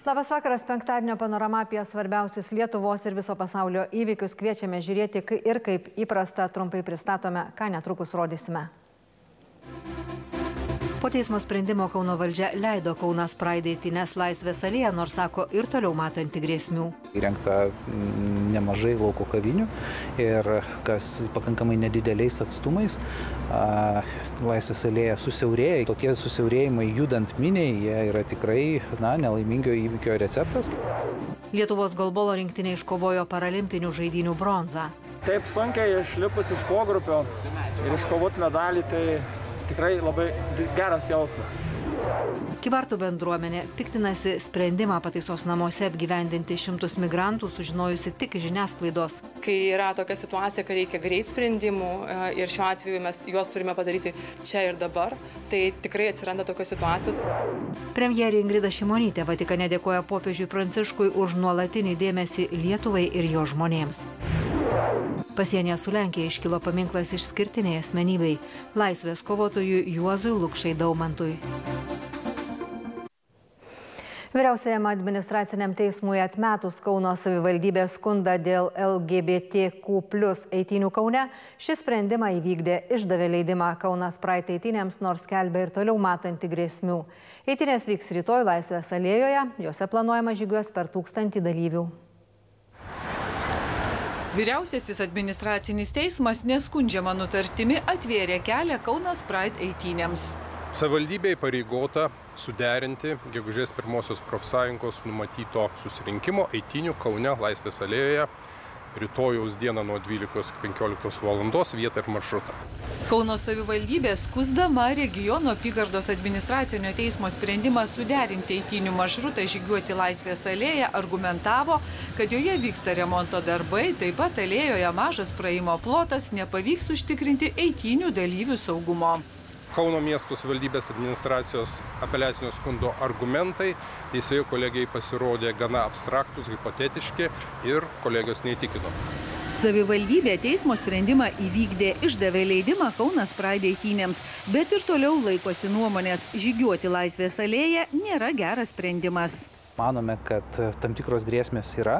Labas vakaras, penktadienio panorama apie svarbiausius Lietuvos ir viso pasaulio įvykius kviečiame žiūrėti ir kaip įprasta trumpai pristatome, ką netrukus rodysime. Po teismo sprendimo Kauno valdžia leido Kaunas Pride eitynes Laisvės alėją, nors sako ir toliau matanti grėsmių. Įrengta nemažai lauko kavinių ir kas pakankamai nedideliais atstumais. Laisvės alėja susiaurėja. Tokie susiaurėjimai judant miniai, jie yra tikrai nelaimingio įvykio receptas. Lietuvos golbolo rinktinė iškovojo paralimpinių žaidynių bronzą. Taip sunkiai išlipus iš pogrupio ir iškovot medalį, tai tikrai labai geras jausmas. Kybartų bendruomenė piktinasi sprendimą pataisos namuose apgyvendinti 100 migrantų, sužinojusi tik iš žiniasklaidos. Kai yra tokia situacija, kad reikia greit sprendimų ir šiuo atveju mes juos turime padaryti čia ir dabar, tai tikrai atsiranda tokios situacijos. Premjerė Ingrida Šimonytė Vatikane dėkoja popiežiui Pranciškui už nuolatinį dėmesį Lietuvai ir jo žmonėms. Pasienyje su Lenkija iškilo paminklas išskirtiniai asmenybei – laisvės kovotojui Juozui Lukšai Daumantui. Vyriausiajam administraciniam teismui atmetus Kauno savivaldybės skundą dėl LGBTQ+ eitynių Kaune, šį sprendimą įvykdė, išdavė leidimą Kaunas Pride eitynėms, nors skelbia ir toliau matanti grėsmių. Eitynės vyks rytoj Laisvės alėjoje, jose planuojama žygiuos per 1000 dalyvių. Vyriausiasis administracinis teismas neskundžiama nutartimi atvėrė kelią Kaunas Pride eitynėms. Savivaldybė įpareigota suderinti gegužės 1 profsąjungos numatyto susirinkimo eitynių Kaune Laisvės alėjoje rytojaus dieną nuo 12 iki 15 valandos vietą ir maršrutą. Kauno savivaldybė skųsdama regiono apygardos administracinio teismo sprendimą suderinti eitynių maršrutą žygiuoti Laisvės alėją argumentavo, kad joje vyksta remonto darbai, taip pat alėjoje mažas praėjimo plotas, nepavyks užtikrinti eitynių dalyvių saugumo. Kauno miesto savivaldybės administracijos apeliacinio skundo argumentai teisėjų kolegijai pasirodė gana abstraktus, hipotetiški ir kolegijos neįtikino. Savivaldybė teismo sprendimą įvykdė, išdavė leidimą Kaunas Pride eitynėms, bet ir toliau laikosi nuomonės, žygiuoti Laisvės alėją nėra geras sprendimas. Manome, kad tam tikros grėsmės yra.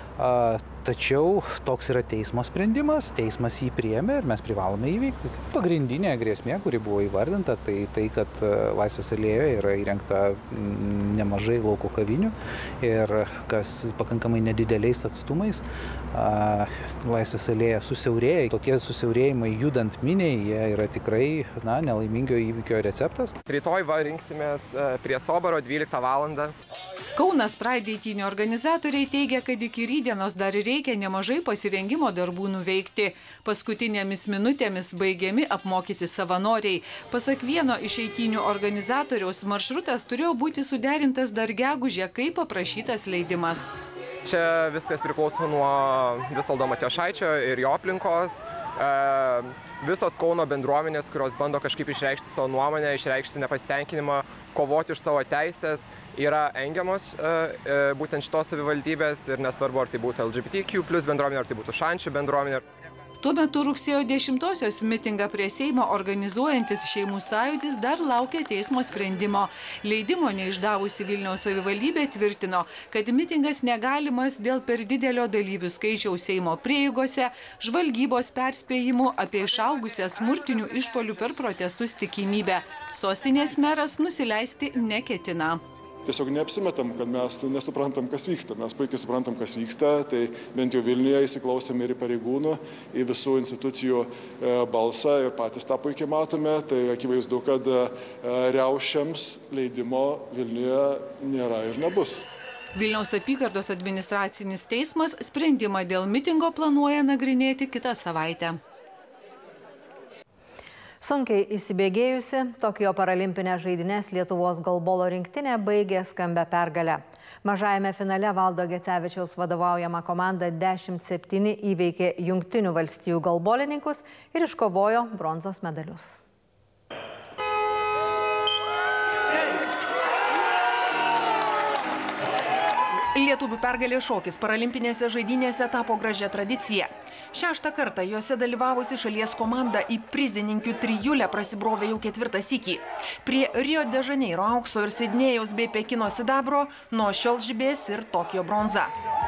Tačiau toks yra teismo sprendimas, teismas jį priėmė ir mes privalome įvykti. Pagrindinė grėsmė, kuri buvo įvardinta, tai kad Laisvės alėjoje yra įrengta nemažai lauko kavinių ir kas pakankamai nedideliais atstumais. Laisvės alėja susiaurėja. Tokie susiaurėjimai judant miniai, jie yra tikrai nelaimingio įvykio receptas. Rytoj rinksimės prie Soboro 12 valandą. Kaunas Pride eitynių organizatoriai teigia, kad iki rytdienos dar reikia nemažai pasirengimo darbų nuveikti. Paskutinėmis minutėmis baigiami apmokyti savanoriai. Pasak vieno iš eitynių organizatoriaus, maršrutas turėjo būti suderintas dar gegužę, kaip paprašytas leidimas. Čia viskas priklauso nuo Visvaldo Matijošaičio ir jo aplinkos. Visos Kauno bendruomenės, kurios bando kažkaip išreikšti savo nuomonę, išreikšti nepasitenkinimą, kovoti už savo teisės, yra engiamos būtent šitos savivaldybės ir nesvarbu, ar tai būtų LGBTQ+ bendruomenė, ar tai būtų šančių bendruomenė. Tuo metu rugsėjo 10-osios mitingą prie Seimo organizuojantis Šeimų sąjūdis dar laukia teismo sprendimo. Leidimo neišdavusi Vilniaus savivaldybė tvirtino, kad mitingas negalimas dėl per didelio dalyvių skaičiaus Seimo prieigose, žvalgybos perspėjimų apie išaugusią smurtinių išpuolių per protestus tikimybę. Sostinės meras nusileisti neketina. Tiesiog neapsimetam, kad mes nesuprantam, kas vyksta. Mes puikiai suprantam, kas vyksta, tai bent jau Vilniuje įsiklausėme ir į pareigūnų, į visų institucijų balsą ir patys tą puikiai matome. Tai akivaizdu, kad riaušėms leidimo Vilniuje nėra ir nebus. Vilniaus apygardos administracinis teismas sprendimą dėl mitingo planuoja nagrinėti kitą savaitę. Sunkiai įsibėgėjusi Tokijo paralimpinės žaidynės Lietuvos golbolo rinktinė baigė skambią pergalę. Mažajame finale Valdo Gecevičiaus vadovaujama komanda 10-7 įveikė Jungtinių valstijų golbolininkus ir iškovojo bronzos medalius. Lietuvių pergalės šokis paralimpinėse žaidynėse tapo gražia tradicija. 6 kartą juose dalyvavusi šalies komanda į prizininkių trijulę prasibrovė jau 4 sykį. Prie Rio de Žaneiro aukso ir Sidnėjaus bei Pekino sidabro nuo šiol žibės ir Tokijo bronza.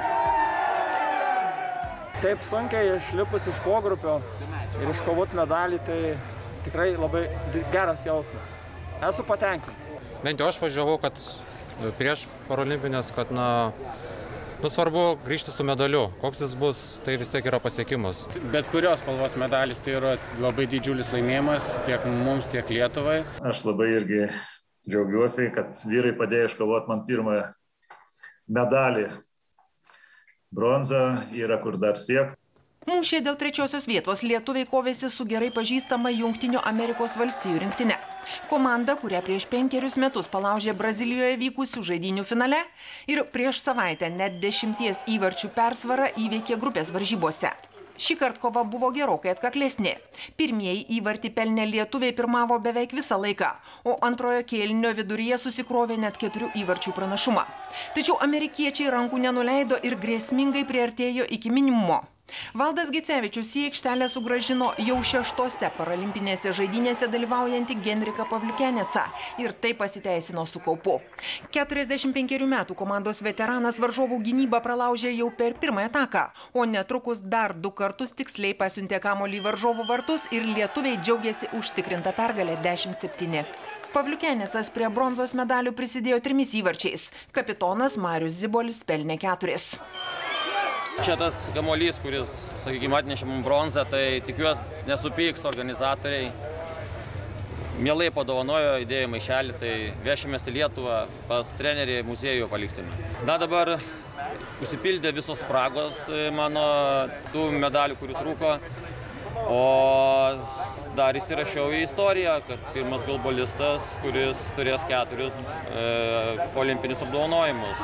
Taip sunkiai išlipus iš pogrupio ir iškovot medalį, tai tikrai labai geras jausmas. Esu patenkintas. Bent jau aš važiavau, kad prieš parolimpinės, kad svarbu grįžti su medaliu. Koks jis bus, tai vis tiek yra pasiekimas. Bet kurios spalvos medalis tai yra labai didžiulis laimėjimas tiek mums, tiek Lietuvai. Aš labai irgi džiaugiuosi, kad vyrai padėjo iškovoti man pirmą medalį. Bronza yra kur dar siekti. Mūšyje dėl 3. vietos lietuviai kovėsi su gerai pažįstama Jungtinių Amerikos valstijų rinktine. Komanda, kurią prieš 5 metus palaužė Brazilijoje vykusių žaidynių finale ir prieš savaitę net 10 įvarčių persvarą įveikė grupės varžybose. Šįkart kova buvo gerokai atkaklesnė. Pirmieji įvartį pelnę lietuviai pirmavo beveik visą laiką, o antrojo kėlinio viduryje susikrovė net 4 įvarčių pranašumą. Tačiau amerikiečiai rankų nenuleido ir grėsmingai priartėjo iki minimumo. Valdas Gicevičius į aikštelę sugrąžino jau 6 paralimpinėse žaidynėse dalyvaujantį Genriką Pavliukenecą ir tai pasiteisino su kaupu. 45 metų komandos veteranas varžovų gynybą pralaužė jau per pirmąją ataką, o netrukus dar 2 kartus tiksliai pasiuntė kamuolį į varžovų vartus ir lietuviai džiaugiasi užtikrinta pergalė 10-7. Pavliukenecas prie bronzos medalių prisidėjo 3 įvarčiais. Kapitonas Marius Zibolis pelnė 4. Čia tas kamuolys, kuris, sakykime, atnešė mums bronzą, tai tikiuosi nesupyks organizatoriai. Mielai padovanojo idėjų maišelį, tai vešimės į Lietuvą, pas trenerį muziejų paliksime. Dabar užsipildė visos spragos mano tų medalių, kurių trūko, o dar įsirašiau į istoriją, kad pirmas golbolistas, kuris turės 4 olimpinius apdovanojimus.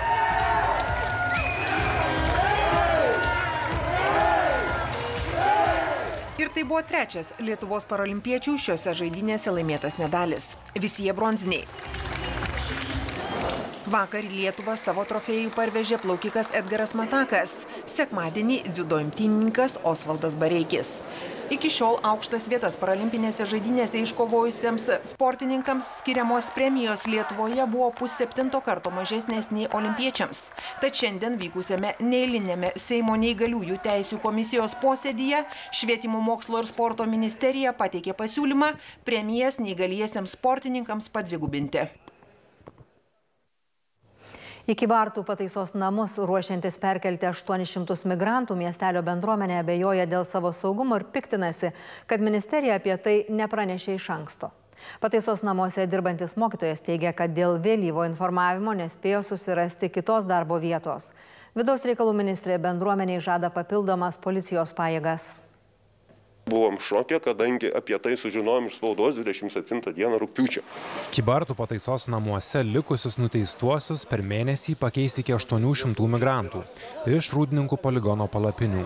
Ir tai buvo 3. Lietuvos paralimpiečių šiose žaidynėse laimėtas medalis. Visi jie bronziniai. Vakar į Lietuvą savo trofėjų parvežė plaukikas Edgaras Matakas, sekmadienį dziudo imtynininkas Osvaldas Bareikis. Iki šiol aukštas vietas paralimpinėse žaidynėse iškovojusiems sportininkams skiriamos premijos Lietuvoje buvo 6,7 karto mažesnės nei olimpiečiams. Tad šiandien vykusiame neeilinėme Seimo neįgaliųjų teisių komisijos posėdyje Švietimo mokslo ir sporto ministerija pateikė pasiūlymą premijas neįgaliesiems sportininkams padvigubinti. Į Kybartų pataisos namus ruošiantis perkelti 800 migrantų miestelio bendruomenė abejoja dėl savo saugumo ir piktinasi, kad ministerija apie tai nepranešė iš anksto. Pataisos namuose dirbantis mokytojas teigia, kad dėl vėlyvo informavimo nespėjo susirasti kitos darbo vietos. Vidaus reikalų ministrė bendruomeniai žada papildomas policijos pajėgas. Buvom šoke, kadangi apie tai sužinojom iš spaudos 27 dieną rugpjūčio. Kybartų pataisos namuose likusius nuteistuosius per mėnesį pakeis iki 800 migrantų iš Rūdninkų poligono palapinių.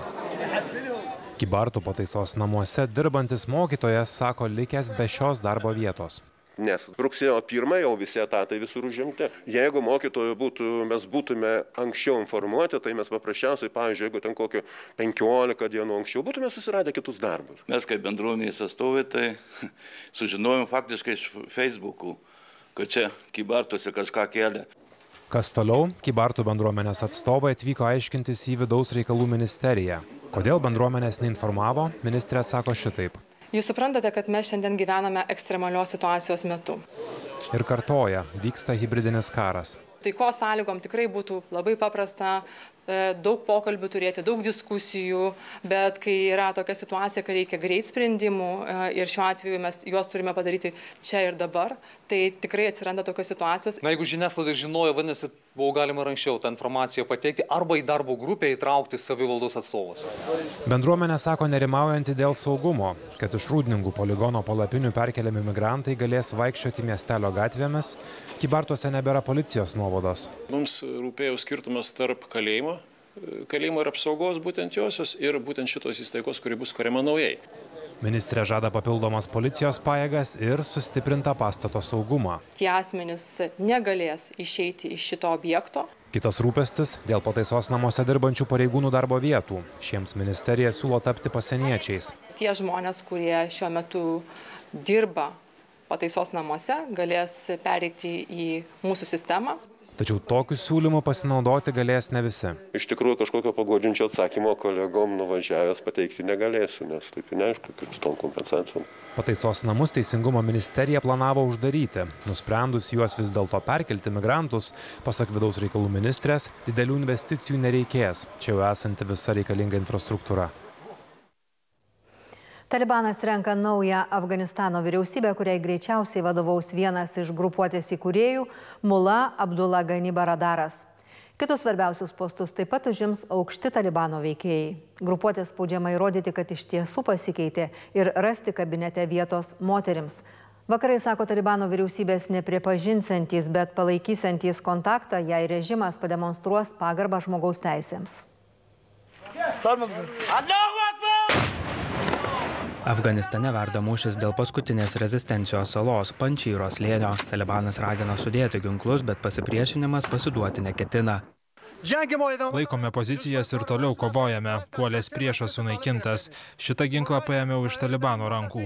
Kybartų pataisos namuose dirbantis mokytojas sako likęs be šios darbo vietos. Nes rugsėjo 1 jau visi etatai visur užimti. Jeigu mokytojų mes būtume anksčiau informuoti, tai mes paprasčiausiai, pavyzdžiui, jeigu ten kokio 15 dienų anksčiau, būtume susiradę kitus darbus. Mes kaip bendruomenės atstovai, tai sužinojom faktiškai iš Facebook'ų, kad čia Kybartuose kažką kelia. Kas toliau? Kybartų bendruomenės atstovai atvyko aiškintis į Vidaus reikalų ministeriją. Kodėl bendruomenės neinformavo, ministrė atsako šitaip. Jūs suprantate, kad mes šiandien gyvename ekstremalios situacijos metu. Ir kartoja, vyksta hibridinis karas. Taikos sąlygom tikrai būtų labai paprasta daug pokalbių turėti, daug diskusijų, bet kai yra tokia situacija, kai reikia greit sprendimų ir šiuo atveju mes juos turime padaryti čia ir dabar, tai tikrai atsiranda tokios situacijos. Na, jeigu žiniasklaida žinojo, vadinasi, buvo galima anksčiau tą informaciją pateikti arba į darbo grupę įtraukti savivaldos atstovus. Bendruomenė sako nerimaujanti dėl saugumo, kad iš Rūdninkų poligono palapinių perkeliami migrantai galės vaikščioti miestelio gatvėmis, Kybartuose nebėra policijos nuovados. Mums rūpėjo skirtumas tarp kalėjimo ir apsaugos būtent josios ir būtent šitos įstaigos, kuri bus kuriama naujai. Ministrė žada papildomas policijos pajėgas ir sustiprintą pastato saugumą. Tie asmenys negalės išeiti iš šito objekto. Kitas rūpestis dėl pataisos namuose dirbančių pareigūnų darbo vietų. Šiems ministerija siūlo tapti pasieniečiais. Tie žmonės, kurie šiuo metu dirba pataisos namuose, galės pereiti į mūsų sistemą. Tačiau tokiu siūlymu pasinaudoti galės ne visi. Iš tikrųjų, kažkokio paguodžiančio atsakymo kolegom nuvažiavęs pateikti negalėsiu, nes taip neaišku, kaip su tom kompensacijom. Pataisos namus Teisingumo ministerija planavo uždaryti. Nusprendus juos vis dėlto perkelti migrantus, pasak vidaus reikalų ministrės, didelių investicijų nereikės. Čia jau esanti visa reikalinga infrastruktūra. Talibanas renka naują Afganistano vyriausybę, kuriai greičiausiai vadovaus vienas iš grupuotės įkūrėjų Mullah Abdullah Ghani Baradaras. Kitus svarbiausius postus taip pat užims aukšti Talibano veikėjai. Grupuotė spaudžiama įrodyti, kad iš tiesų pasikeitė ir rasti kabinete vietos moterims. Vakarai sako Talibano vyriausybės nepripažinsiantys, bet palaikysiantys kontaktą, jei režimas pademonstruos pagarbą žmogaus teisėms. Afganistane verda mūšis dėl paskutinės rezistencijos salos Pančyros slėnio. Talibanas ragina sudėti ginklus, bet pasipriešinimas pasiduoti neketina. Laikome pozicijas ir toliau kovojame. Puolės priešas sunaikintas. Šitą ginklą paėmiau iš Talibano rankų.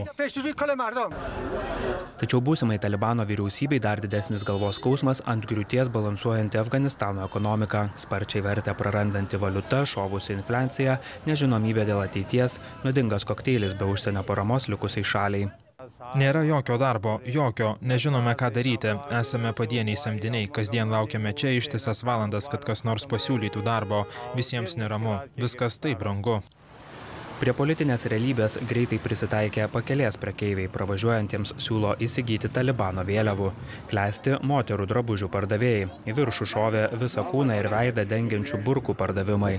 Tačiau būsimai Talibano vyriausybei dar didesnis galvos skausmas ant griūties balansuojanti Afganistano ekonomika. Sparčiai vertę prarandanti valiuta, šovusi infliacija, nežinomybė dėl ateities, nuodingas kokteilis be užsienio paramos likusiai šaliai. Nėra jokio darbo, jokio, nežinome ką daryti, esame padieniai samdiniai, kasdien laukiame čia ištisas valandas, kad kas nors pasiūlytų darbo, visiems neramu, viskas taip brangu. Prie politinės realybės greitai prisitaikė pakelės prekeiviai, pravažiuojantiems siūlo įsigyti Talibano vėliavų. Klesti moterų drabužių pardavėjai. Į viršų šovė visą kūną ir veidą dengiančių burkų pardavimai.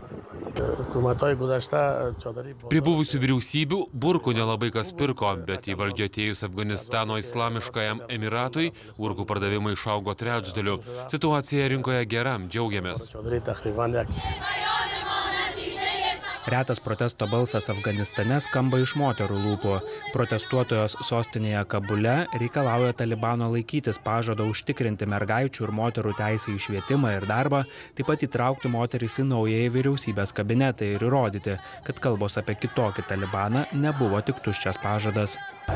Prie buvusių vyriausybių burkų nelabai kas pirko, bet į valdžią atėjus Afganistano islamiškajam emiratui burkų pardavimai išaugo trečdaliu. Situacija rinkoje gera, džiaugiamės. Retas protesto balsas Afganistane skamba iš moterų lūpų. Protestuotojos sostinėje Kabule reikalauja Talibano laikytis pažado užtikrinti mergaičių ir moterų teisę į švietimą ir darbą, taip pat įtraukti moteris į naująjį vyriausybės kabinetą ir įrodyti, kad kalbos apie kitokį Talibaną nebuvo tik tuščias pažadas.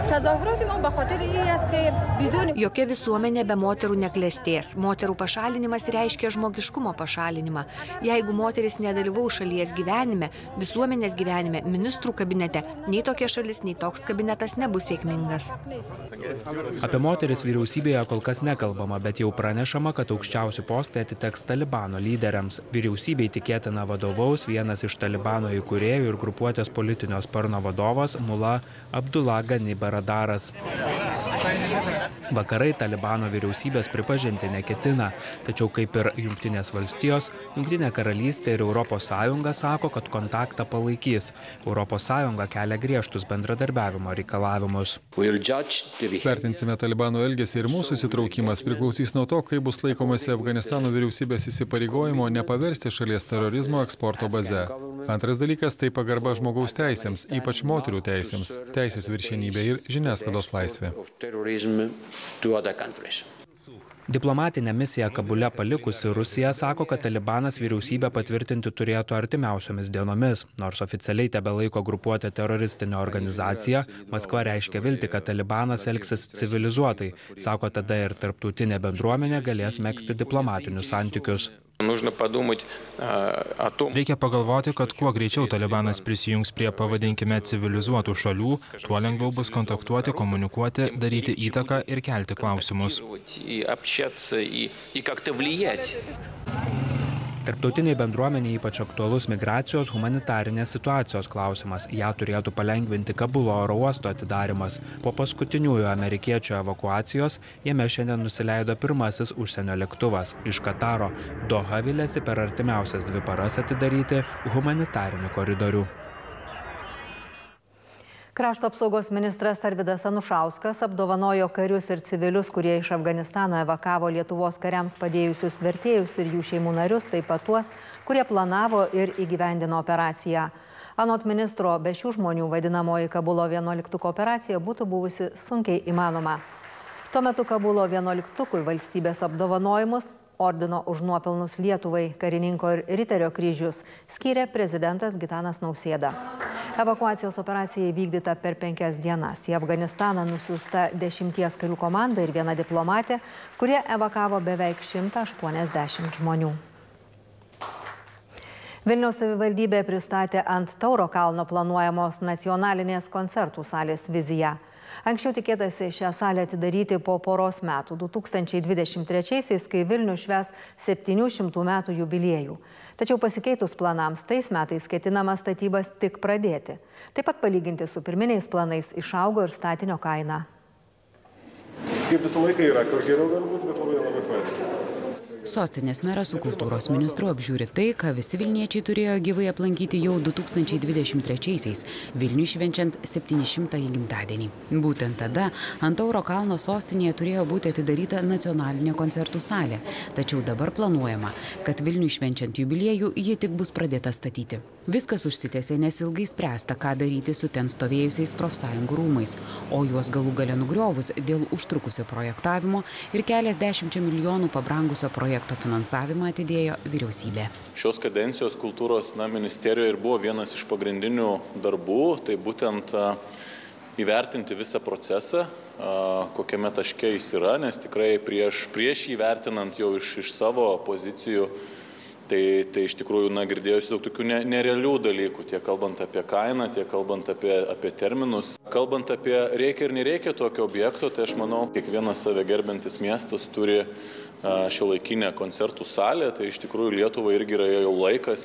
Jokia visuomenė be moterų neklestės. Moterų pašalinimas reiškia žmogiškumo pašalinimą. Jeigu moteris nedalyvaus šalies gyvenime, visuomenės gyvenime, ministrų kabinete, nei tokia šalis, nei toks kabinetas nebus sėkmingas. Apie moteris vyriausybėje kol kas nekalbama, bet jau pranešama, kad aukščiausi postai atiteks Talibano lyderiams. Vyriausybei tikėtina vadovaus vienas iš Talibano įkūrėjų ir grupuotės politinio sparno vadovas Mullah Abdullah Ghani Baradaras. Vakarai Talibano vyriausybės pripažinti neketina, tačiau kaip ir Jungtinės valstijos, Jungtinė karalystė ir Europos Sąjunga sako, kad kontaktą palaikys. Europos Sąjunga kelia griežtus bendradarbiavimo reikalavimus. Vertinsime Talibano elgesį ir mūsų įsitraukimas priklausys nuo to, kaip bus laikomasi Afganistano vyriausybės įsipareigojimo nepaversti šalies terorizmo eksporto baze. Antras dalykas tai pagarba žmogaus teisėms, ypač moterų teisėms, teisės viršenybė ir žiniasklaidos laisvė. Diplomatinę misiją Kabule palikusi Rusija sako, kad Talibanas vyriausybę patvirtinti turėtų artimiausiomis dienomis. Nors oficialiai tebelaiko grupuotę teroristinę organizaciją, Maskva reiškia viltį, kad Talibanas elgsis civilizuotai. Sako, tada ir tarptautinė bendruomenė galės megzti diplomatinius santykius. Reikia pagalvoti, kad kuo greičiau Talibanas prisijungs prie, pavadinkime, civilizuotų šalių, tuo lengviau bus kontaktuoti, komunikuoti, daryti įtaką ir kelti klausimus. Tarptautiniai bendruomeniai ypač aktualus migracijos humanitarinės situacijos klausimas. Ja turėtų palengvinti Kabulo oro uosto atidarimas. Po paskutiniųjų amerikiečių evakuacijos jame šiandien nusileido pirmasis užsienio lėktuvas. Iš Kataro Doha viliasi per artimiausias 2 paras atidaryti humanitarinį koridorių. Krašto apsaugos ministras Arvydas Anušauskas apdovanojo karius ir civilius, kurie iš Afganistano evakavo Lietuvos kariams padėjusius vertėjus ir jų šeimų narius, taip pat tuos, kurie planavo ir įgyvendino operaciją. Anot ministro, be šių žmonių vadinamoji Kabulo 11 operacija būtų buvusi sunkiai įmanoma. Tuo metu Kabulo 11 valstybės apdovanojimus ordino už nuopelnus Lietuvai, karininko ir riterio kryžius skyrė prezidentas Gitanas Nausėda. Evakuacijos operacija įvykdyta per 5 dienas. Į Afganistaną nusiųsta 10 karių komanda ir 1 diplomatė, kurie evakavo beveik 180 žmonių. Vilniaus savivaldybė pristatė ant Tauro kalno planuojamos nacionalinės koncertų salės viziją. Anksčiau tikėtasi šią salę atidaryti po poros metų, 2023-aisiais, kai Vilnių švęs 700 metų jubiliejų. Tačiau pasikeitus planams, tais metais ketinama statybas tik pradėti. Taip pat palyginti su pirminiais planais išaugo ir statinio kaina. Kaip visą laiką yra, kur geriau galbūt, bet labai fainai. Sostinės meras su kultūros ministru apžiūri tai, ką visi vilniečiai turėjo gyvai aplankyti jau 2023-aisiais, Vilniui švenčiant 700-ąjį gimtadienį. Būtent tada ant Tauro kalno sostinėje turėjo būti atidaryta nacionalinė koncertų salė, tačiau dabar planuojama, kad Vilniui švenčiant jubiliejų ji tik bus pradėta statyti. Viskas užsitęsė, nes ilgai spręsta, ką daryti su ten stovėjusiais profsąjungų rūmais, o juos galų gale nugriovus dėl užtrukusio projektavimo ir keliasdešimčia milijonų pabrangusio projekto finansavimą atidėjo vyriausybė. Šios kadencijos kultūros ministerijoje ir buvo vienas iš pagrindinių darbų, tai būtent įvertinti visą procesą, kokiame taške jis yra, nes tikrai prieš įvertinant jau iš savo pozicijų, tai iš tikrųjų girdėjusi daug tokių nerealių dalykų, tiek kalbant apie kainą, tiek kalbant apie terminus. Kalbant apie reikia ir nereikia tokio objekto, tai aš manau, kiekvienas save gerbiantis miestas turi šiuolaikinę koncertų salę, tai iš tikrųjų Lietuvai irgi yra jau laikas.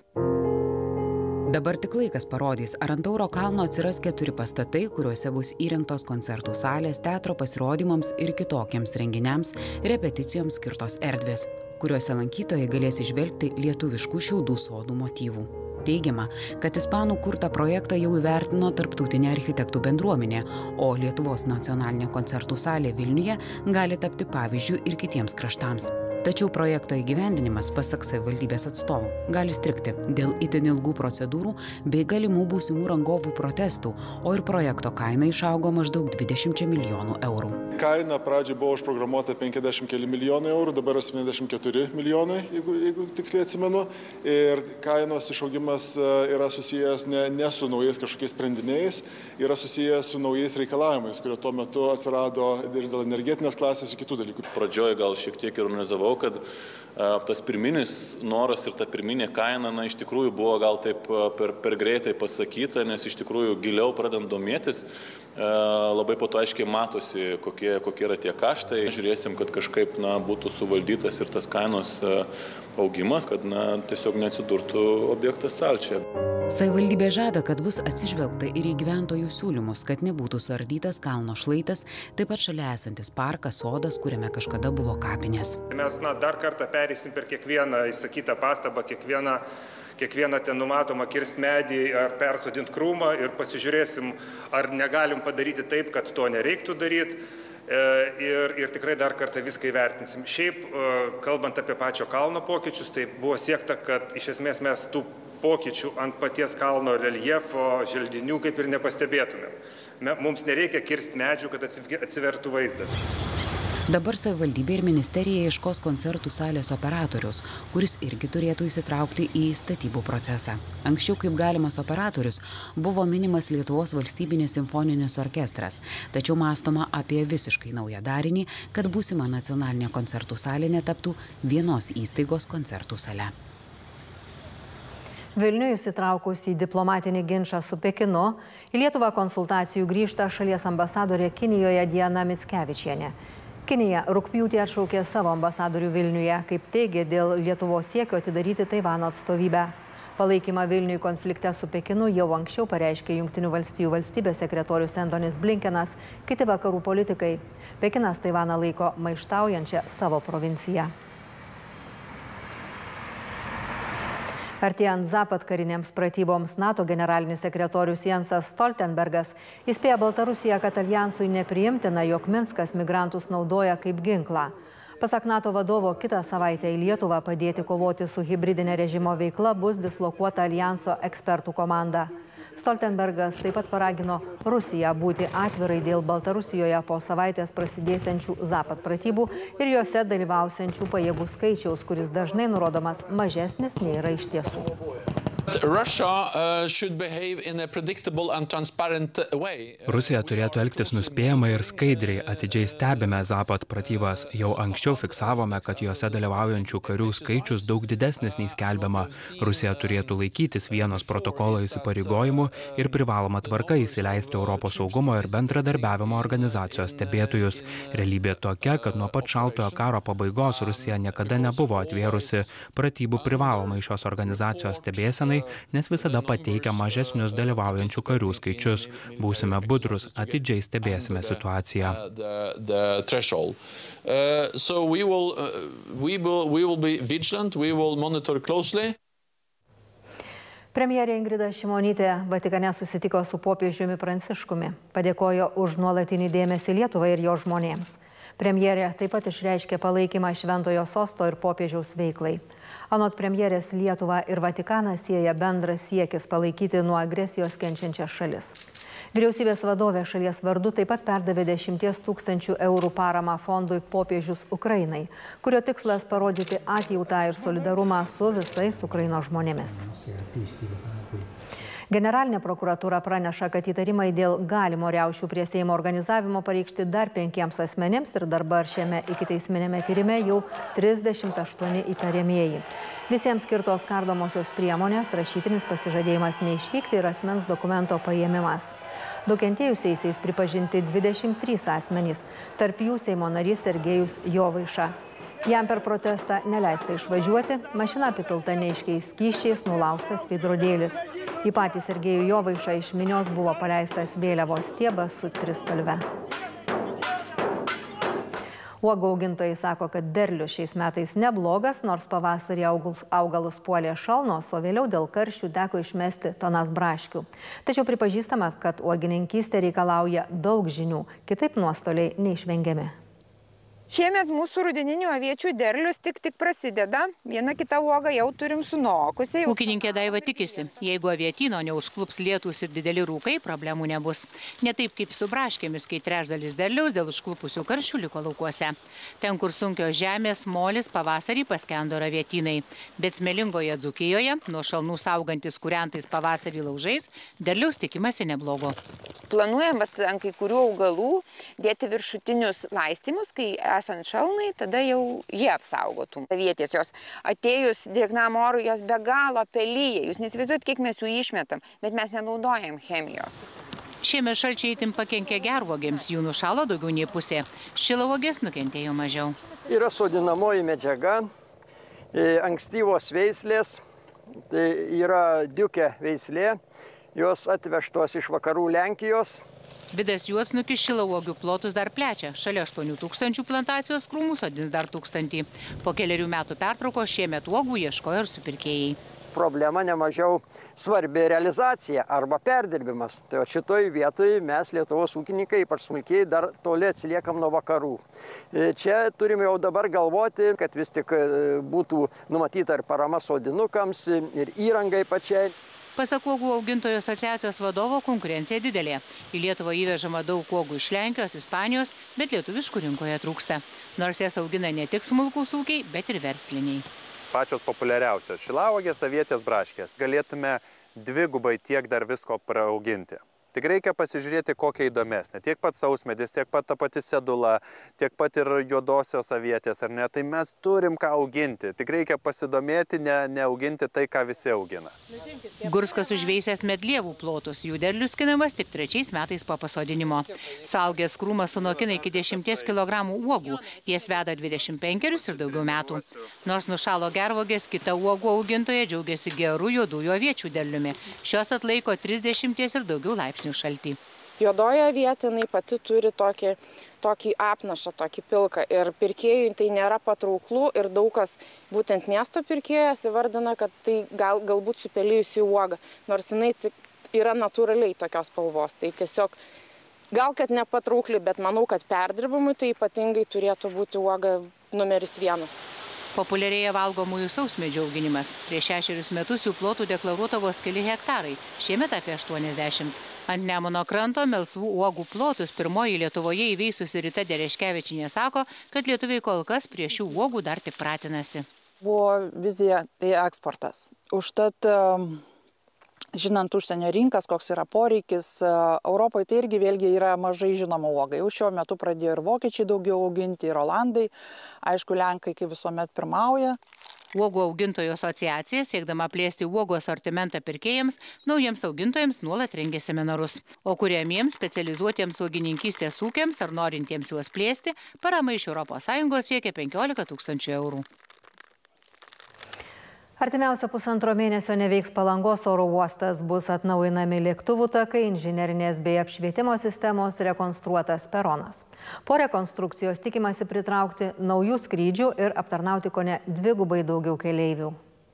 Dabar tik laikas parodys, ar ant Tauro kalno atsiras 4 pastatai, kuriuose bus įrengtos koncertų salės, teatro pasirodymams ir kitokiems renginiams, repeticijoms skirtos erdvės, kuriuose lankytojai galės įžvelgti lietuviškų šiaudų sodų motyvų. Teigiama, kad ispanų kurtą projektą jau įvertino tarptautinė architektų bendruomenė, o Lietuvos nacionalinė koncertų salė Vilniuje gali tapti pavyzdžiu ir kitiems kraštams. Tačiau projekto įgyvendinimas, pasak savivaldybės atstovų, gali strigti dėl itin ilgų procedūrų bei galimų būsimų rangovų protestų, o ir projekto kaina išaugo maždaug 20 milijonų eurų. Kaina pradžioje buvo užprogramuota 50 keli milijonai eurų, dabar 74 milijonai, jeigu tiksliai atsimenu. Ir kainos išaugimas yra susijęs ne su naujais kažkokiais sprendiniais, yra susijęs su naujais reikalavimais, kurie tuo metu atsirado ir dėl energetinės klasės ir kitų dalykų. Pradžioje gal šiek tiek ironizavau, kad tas pirminis noras ir ta pirminė kaina, iš tikrųjų buvo gal taip per greitai pasakyta, nes iš tikrųjų giliau pradant domėtis, labai po to aiškiai matosi, kokie yra tie kaštai. Žiūrėsim, kad kažkaip būtų suvaldytas ir tas kainos augimas, kad tiesiog neatsidurtų objektas stalčiuje. Savivaldybė žada, kad bus atsižvelgta ir į gyventojų siūlymus, kad nebūtų suardytas kalno šlaitas, taip pat šalia esantis parkas, sodas, kuriame kažkada buvo kapinės. Mes dar kartą pereisim per kiekvieną išsakytą pastabą, kiekvieną ten numatomą kirst medį ar persodint krūmą ir pasižiūrėsim, ar negalim padaryti taip, kad to nereiktų daryti. Ir tikrai dar kartą viską įvertinsim. Šiaip, kalbant apie pačio kalno pokyčius, tai buvo siekta, kad iš esmės mes tų pokyčių ant paties kalno reljefo, želdinių kaip ir nepastebėtumėm. Mums nereikia kirsti medžių, kad atsivertų vaizdas. Dabar savivaldybė ir ministerija ieškos koncertų salės operatoriaus, kuris irgi turėtų įsitraukti į statybų procesą. Anksčiau kaip galimas operatorius buvo minimas Lietuvos valstybinis simfoninis orkestras, tačiau mąstoma apie visiškai naują darinį, kad būsima nacionalinė koncertų salė netaptų vienos įstaigos koncertų sale. Vilniui įsitraukus į diplomatinį ginčą su Pekinu, į Lietuvą konsultacijų grįžta šalies ambasadorė Kinijoje Diana Mickevičienė. Kinija rugpjūtį atšaukė savo ambasadorių Vilniuje, kaip teigė dėl Lietuvos siekio atidaryti Taivano atstovybę. Palaikymą Vilniui konflikte su Pekinu jau anksčiau pareiškė Jungtinių valstijų valstybės sekretorius Antonis Blinkenas, kiti vakarų politikai. Pekinas Taivaną laiko maištaujančią savo provinciją. Artėjant Zapad karinėms pratyboms, NATO generalinis sekretorius Jensas Stoltenbergas įspėja Baltarusiją, kad aljansui nepriimtina, jog Minskas migrantus naudoja kaip ginklą. Pasak NATO vadovo, kitą savaitę į Lietuvą padėti kovoti su hibridinė režimo veikla bus dislokuota aljanso ekspertų komanda. Stoltenbergas taip pat paragino Rusiją būti atvirai dėl Baltarusijoje po savaitės prasidėsiančių Zapad pratybų ir juose dalyvausiančių pajėgų skaičiaus, kuris dažnai nurodomas mažesnis nei yra iš tiesų. Rusija turėtų elgtis nuspėjamai ir skaidriai, atidžiai stebime Zapad pratybas. Jau anksčiau fiksavome, kad juose dalyvaujančių karių skaičius daug didesnis nei skelbiama. Rusija turėtų laikytis Vienos protokolo įsipareigojimų ir privaloma tvarka įsileisti Europos saugumo ir bendradarbiavimo organizacijos stebėtojus. Realybė tokia, kad nuo pat šaltojo karo pabaigos Rusija niekada nebuvo atvėrusi pratybų privalomai šios organizacijos stebėsenai, nes visada pateikia mažesnius dalyvaujančių karių skaičius. Būsime budrus, atidžiai stebėsime situaciją. Premjerė Ingrida Šimonytė Vatikane susitiko su popiežiumi Pranciškumi, padėkojo už nuolatinį dėmesį Lietuvai ir jo žmonėms. Premjerė taip pat išreiškė palaikymą Šventojo sosto ir popiežiaus veiklai. Anot premjerės, Lietuvą ir Vatikaną sieja bendras siekis palaikyti nuo agresijos kenčiančias šalis. Vyriausybės vadovė šalies vardu taip pat perdavė 10 000 eurų paramą fondui Popiežius Ukrainai, kurio tikslas parodyti atjautą ir solidarumą su visais Ukrainos žmonėmis. Generalinė prokuratūra praneša, kad įtarimai dėl galimo riaušių prie Seimo organizavimo pareikšti dar 5 asmenims ir dabar šiame ikiteisminėme tyrime jau 38 įtariamieji. Visiems skirtos kardomosios priemonės, rašytinis pasižadėjimas neišvykti ir asmens dokumento paėmimas. Nukentėjusiaisiais pripažinti 23 asmenys, tarp jų Seimo narys Sergejus Jovaiša. Jam per protestą neleista išvažiuoti, mašina apipilta neaiškiais skysčiais, nulaužtas veidrodėlis. Į patį Sergejų Jovaišą iš minios buvo paleistas vėliavos stiebas su trispalve. Uogų augintojai sako, kad derlius šiais metais neblogas, nors pavasarį augalus puolė šalnos, o vėliau dėl karščių teko išmesti tonas braškių. Tačiau pripažįstama, kad uogininkystė reikalauja daug žinių, kitaip nuostoliai neišvengiami. Šiemet mūsų rudeninių aviečių derlius tik prasideda. Vieną kitą uogą jau turim sunokusiai. Ūkininkė Daiva tikisi, jeigu avietyno neužklups lietūs ir dideli rūkai, problemų nebus. Ne taip kaip su braškėmis, kai trečdalis derliaus dėl užklupusių karščių liko laukuose. Ten, kur sunkios žemės, molis, pavasarį paskendo ir avietynai. Bet smėlingoje Dzūkijoje, nuo šalnų saugantis kūrentais pavasarį laužais, derliaus tikimasi neblogo. Planuojam ant kai kurių augalų dėti viršutinius laistymus, kai esant šalnai, tada jau jie apsaugotų. Avietės jos atėjus drėgnam orui, jos be galo pelyja. Jūs neįsivaizduojat, kiek mes jų išmetam, bet mes nenaudojam chemijos. Šiemet šalčiai itin pakenkė gervuogėms, jų nušalo daugiau nei pusė. Šilauogės nukentėjo mažiau. Yra sodinamoji medžiaga, ankstyvos veislės, tai yra diukė veislė, jos atvežtos iš vakarų Lenkijos. Vidas Juodsnukis šilauogių plotus dar plečia. Šalia 8 000 plantacijos krūmų sodins dar 1000. Po keliarių metų pertraukos šiemet uogų ieškojo ir supirkėjai. Problema nemažiau svarbi realizacija arba perdirbimas. Tai šitoj vietoj mes Lietuvos ūkininkai, ypač smulkiai, dar toli atsiliekam nuo vakarų. Čia turime jau dabar galvoti, kad vis tik būtų numatyta ir parama sodinukams, ir įrangai pačiai. Pasak uogų augintojų asociacijos vadovo, konkurencija didelė. Į Lietuvą įvežama daug uogų iš Lenkijos, Ispanijos, bet lietuviškų rinkoje trūksta. Nors jas augina ne tik smulkūs ūkiai, bet ir versliniai. Pačios populiariausios šilauogės, avietės, braškės. Galėtume dvigubai tiek dar visko praauginti. Tik reikia pasižiūrėti, kokia įdomesnė. Tiek pat sausmedis, tiek pat ta pati sedula, tiek pat ir juodosios avietės, ar ne? Tai mes turim ką auginti. Tik reikia pasidomėti, neauginti tai, ką visi augina. Gurskas užveisęs medlievų plotus. Jų derlius skinamas tik 3 metais po pasodinimo. Suaugęs krūmas sunokina iki 10 kg uogų. Jas veda 25 ir daugiau metų. Nors nušalo gervuogės, kita uogų augintoja džiaugiasi gerų juodųjų aviečių derliumi. Šios atlaiko 30 ir daugiau laipsnių šaltį. Juodoji avietė pati turi tokį apnašą, tokį pilką. Ir pirkėjui tai nėra patrauklų ir daug kas, būtent miesto pirkėjas, įvardina, kad tai galbūt supelėjusi uoga, nors jinai yra natūraliai tokios spalvos. Tai tiesiog gal kad nepatraukli, bet manau, kad perdirbimui tai ypatingai turėtų būti uoga numeris 1. Populiarėja valgomųjų sausmedžių auginimas. Prieš 6 metus jų plotų deklaruota vos keli hektarai, šiemet apie 80. Ant Nemuno kranto melsvų uogų plotus pirmoji Lietuvoje įveisusi Rita Dereškevičienė sako, kad lietuviai kol kas prie šių uogų dar tik pratinasi. Buvo vizija tai eksportas. Užtat, žinant užsienio rinkas, koks yra poreikis, Europoje tai irgi vėlgi yra mažai žinoma uoga. Jau šiuo metu pradėjo ir vokiečiai daugiau auginti, ir olandai, aišku, lenkai kaip visuomet pirmauja. Uogų augintojų asociacija, siekdama plėsti uogų asortimentą pirkėjams, naujiems augintojams nuolat rengia seminarus. O kuriamiems specializuotiems uogininkystės ūkiams ar norintiems juos plėsti, parama iš ES siekia 15 000 eurų. Artimiausio pusantro mėnesio neveiks Palangos oro uostas, bus atnaujinami lėktuvų takai, inžinerinės bei apšvietimo sistemos, rekonstruotas peronas. Po rekonstrukcijos tikimasi pritraukti naujų skrydžių ir aptarnauti kone 2 daugiau keleivių.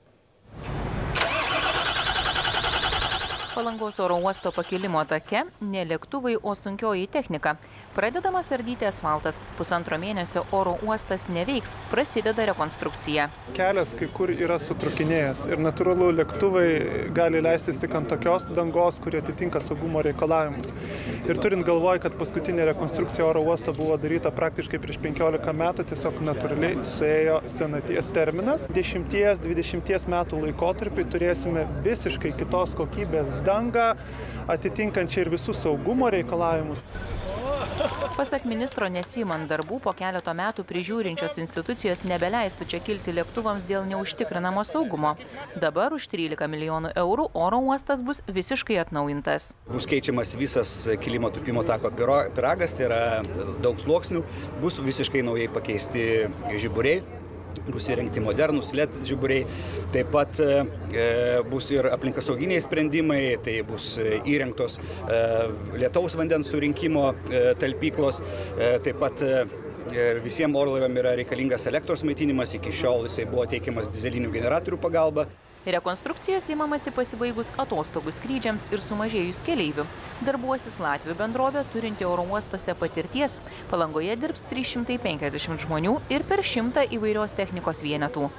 Palangos oro uosto pakilimo take ne lėktuvai, o sunkioji technika. Pradedamas ardyti asfaltas. Pusantro mėnesio oro uostas neveiks, prasideda rekonstrukcija. Kelias kai kur yra sutrukinėjęs ir natūralu lėktuvai gali leistis tik ant tokios dangos, kurie atitinka saugumo reikalavimus. Ir turint galvoj, kad paskutinė rekonstrukcija oro uosto buvo daryta praktiškai prieš 15 metų, tiesiog natūraliai suėjo senaties terminas. 10-20 metų laikotarpį turėsime visiškai kitos kokybės dangą, atitinkančią ir visus saugumo reikalavimus. Pasak ministro, nesiimant darbų, po keleto metų prižiūrinčios institucijos nebeleistų čia kilti lėktuvams dėl neužtikrinamo saugumo. Dabar už 13 milijonų eurų oro uostas bus visiškai atnaujintas. Bus keičiamas visas kilimo tūpimo tako pyragas, tai yra daug sluoksnių, bus visiškai naujai pakeisti žiburiai. Bus įrengti modernus LED žiburiai, taip pat bus ir aplinkosauginiai sprendimai, tai bus įrengtos lietaus vandens surinkimo talpyklos, taip pat visiems orlaiviams yra reikalingas elektros maitinimas, iki šiol jisai buvo teikiamas dizelinių generatorių pagalba. Rekonstrukcijos įmamasi pasibaigus atostogų skrydžiams ir sumažėjus keleivių. Darbuosis Latvių bendrovė, turinti oro uostose patirties. Palangoje dirbs 350 žmonių ir per 100 įvairios technikos vienetų.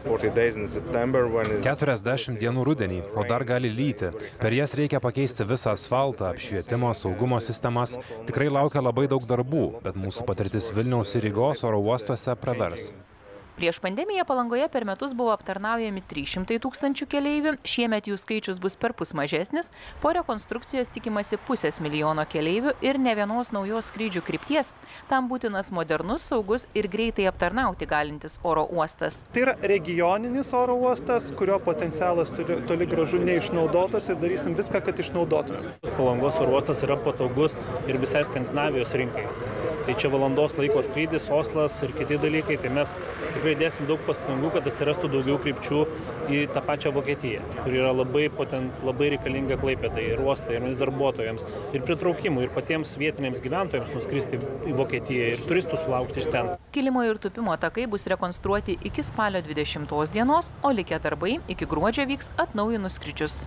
40 dienų rudenį, o dar gali lyti. Per jas reikia pakeisti visą asfaltą, apšvietimo, saugumo sistemas. Tikrai laukia labai daug darbų, bet mūsų patirtis Vilniaus ir Rygos oro uostuose pravers. Prieš pandemiją Palangoje per metus buvo aptarnaujami 300 000 keleivių, šiemet jų skaičius bus perpus mažesnis, po rekonstrukcijos tikimasi 500 000 keleivių ir ne vienos naujos skrydžių krypties. Tam būtinas modernus, saugus ir greitai aptarnauti galintis oro uostas. Tai yra regioninis oro uostas, kurio potencialas toli gražu neišnaudotas ir darysim viską, kad išnaudotume. Palangos oro uostas yra patogus ir visai Skandinavijos rinkai. Tai čia valandos laiko skrydis, Oslas ir kiti dalykai, tai mes tikrai dėsim daug pastangų, kad atsirastų daugiau krypčių į tą pačią Vokietiją, kur yra labai reikalinga Klaipėdai ir uostai, ir darbuotojams, ir pritraukimui, ir patiems vietiniams gyventojams nuskristi į Vokietiją ir turistų sulaukti iš ten. Kilimo ir tūpimo takai bus rekonstruoti iki spalio 20 dienos, o likę darbai iki gruodžio vyks atnaujinus skrydžius.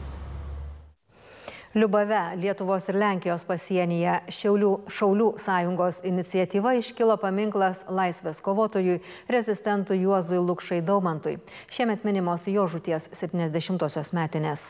Liubave, Lietuvos ir Lenkijos pasienyje Šaulių sąjungos iniciatyva iškilo paminklas laisvės kovotojui, rezistentui Juozui Lukšai Daumantui. Šiemet minimos jo žūties 70-osios metinės.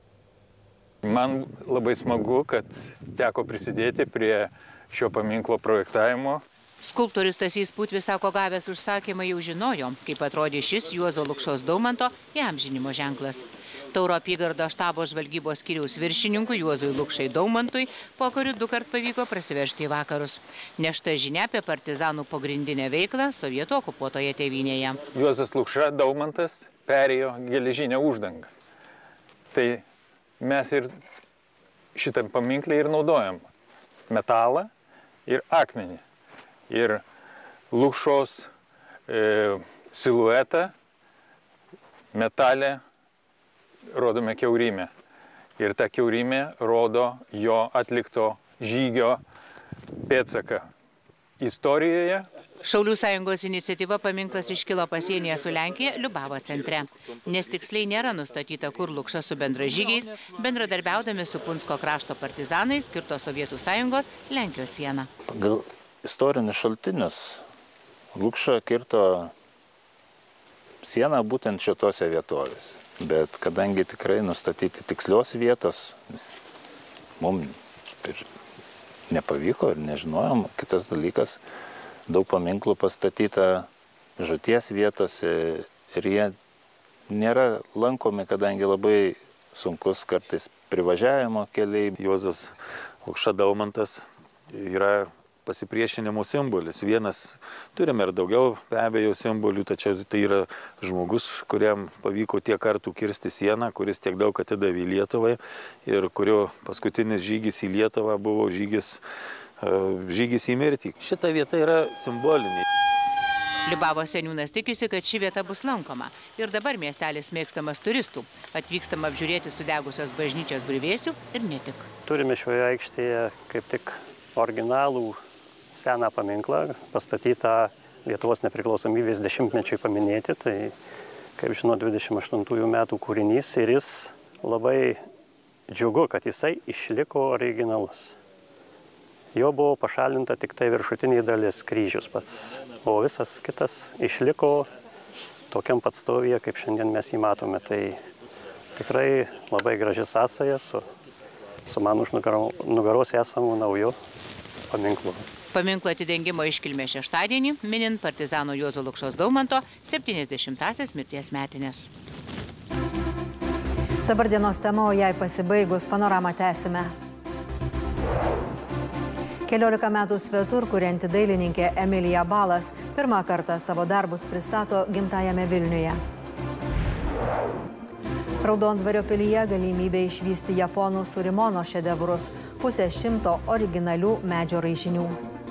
Man labai smagu, kad teko prisidėti prie šio paminklo projektavimo. Skulptorius Stasys Putvis sako, gavęs užsakymą jau žinojo, kaip atrodė šis Juozo Lukšos Daumanto įamžinimo ženklas. Tauro apygardo štabo žvalgybos skyriaus viršininkui Juozui Lukšai Daumantui pokariu 2 kart pavyko prasiveržti į vakarus. Nešta žinia apie partizanų pagrindinę veiklą sovietų okupuotoje tėvynėje. Juozas Lukša Daumantas perėjo geležinę uždangą. Tai mes ir šitam paminklį ir naudojam metalą ir akmenį. Ir Lukšos siluetą metalę rodome kiaurymę. Ir ta kiaurymė rodo jo atlikto žygio pėdsaką istorijoje. Šaulių sąjungos iniciatyva paminklas iškilo pasienyje su Lenkija Liubavo centre. Nes tiksliai nėra nustatyta, kur Lukša su bendražygiais, bendradarbiaudami su Punsko krašto partizanais, kirto Sovietų sąjungos Lenkijos sieną. Pagal istorinius šaltinius Lukša kirto sieną būtent šitose vietovėse. Bet kadangi tikrai nustatyti tikslios vietos, mums ir nepavyko ir nežinojom. Kitas dalykas, daug paminklų pastatyta žūties vietose ir jie nėra lankomi, kadangi labai sunkus kartais privažiavimo keliai. Juozas Lukša Daumantas yra pasipriešinimo simbolis. Vienas, turime ir daugiau be abejo simbolių, tačiau tai yra žmogus, kuriam pavyko tiek kartų kirsti sieną, kuris tiek daug atidavė Lietuvai ir kurio paskutinis žygis į Lietuvą buvo žygis į mirtį. Šita vieta yra simbolinė. Liubavo seniūnas tikisi, kad ši vieta bus lankoma. Ir dabar miestelis mėgstamas turistų. Atvykstama apžiūrėti sudegusios bažnyčios griuvėsių ir ne tik. Turime šioje aikštėje kaip tik originalų seną paminklą, pastatytą Lietuvos nepriklausomybės 10-mečiui paminėti. Tai, kaip žinau, 28 metų kūrinys ir jis labai džiugu, kad jisai išliko originalus. Jo buvo pašalinta tik tai viršutinė dalis, kryžius pats, o visas kitas išliko tokiam pat stovyje, kaip šiandien mes jį matome. Tai tikrai labai graži sąsaja su man už nugaros esamų naujų paminklų. Paminklo atidengimo iškilmė šeštadienį, minint partizano Juozo Lukšos Daumanto 70-asias mirties metinės. Dabar dienos tema, o jai pasibaigus panoramą tęsime. 14 metų svetur kurianti dailininkė Emilija Balas pirmą kartą savo darbus pristato gimtajame Vilniuje. Raudondvario pilyje galimybė išvysti japonų Surimono šedevrus, 100 originalių medžio raižinių.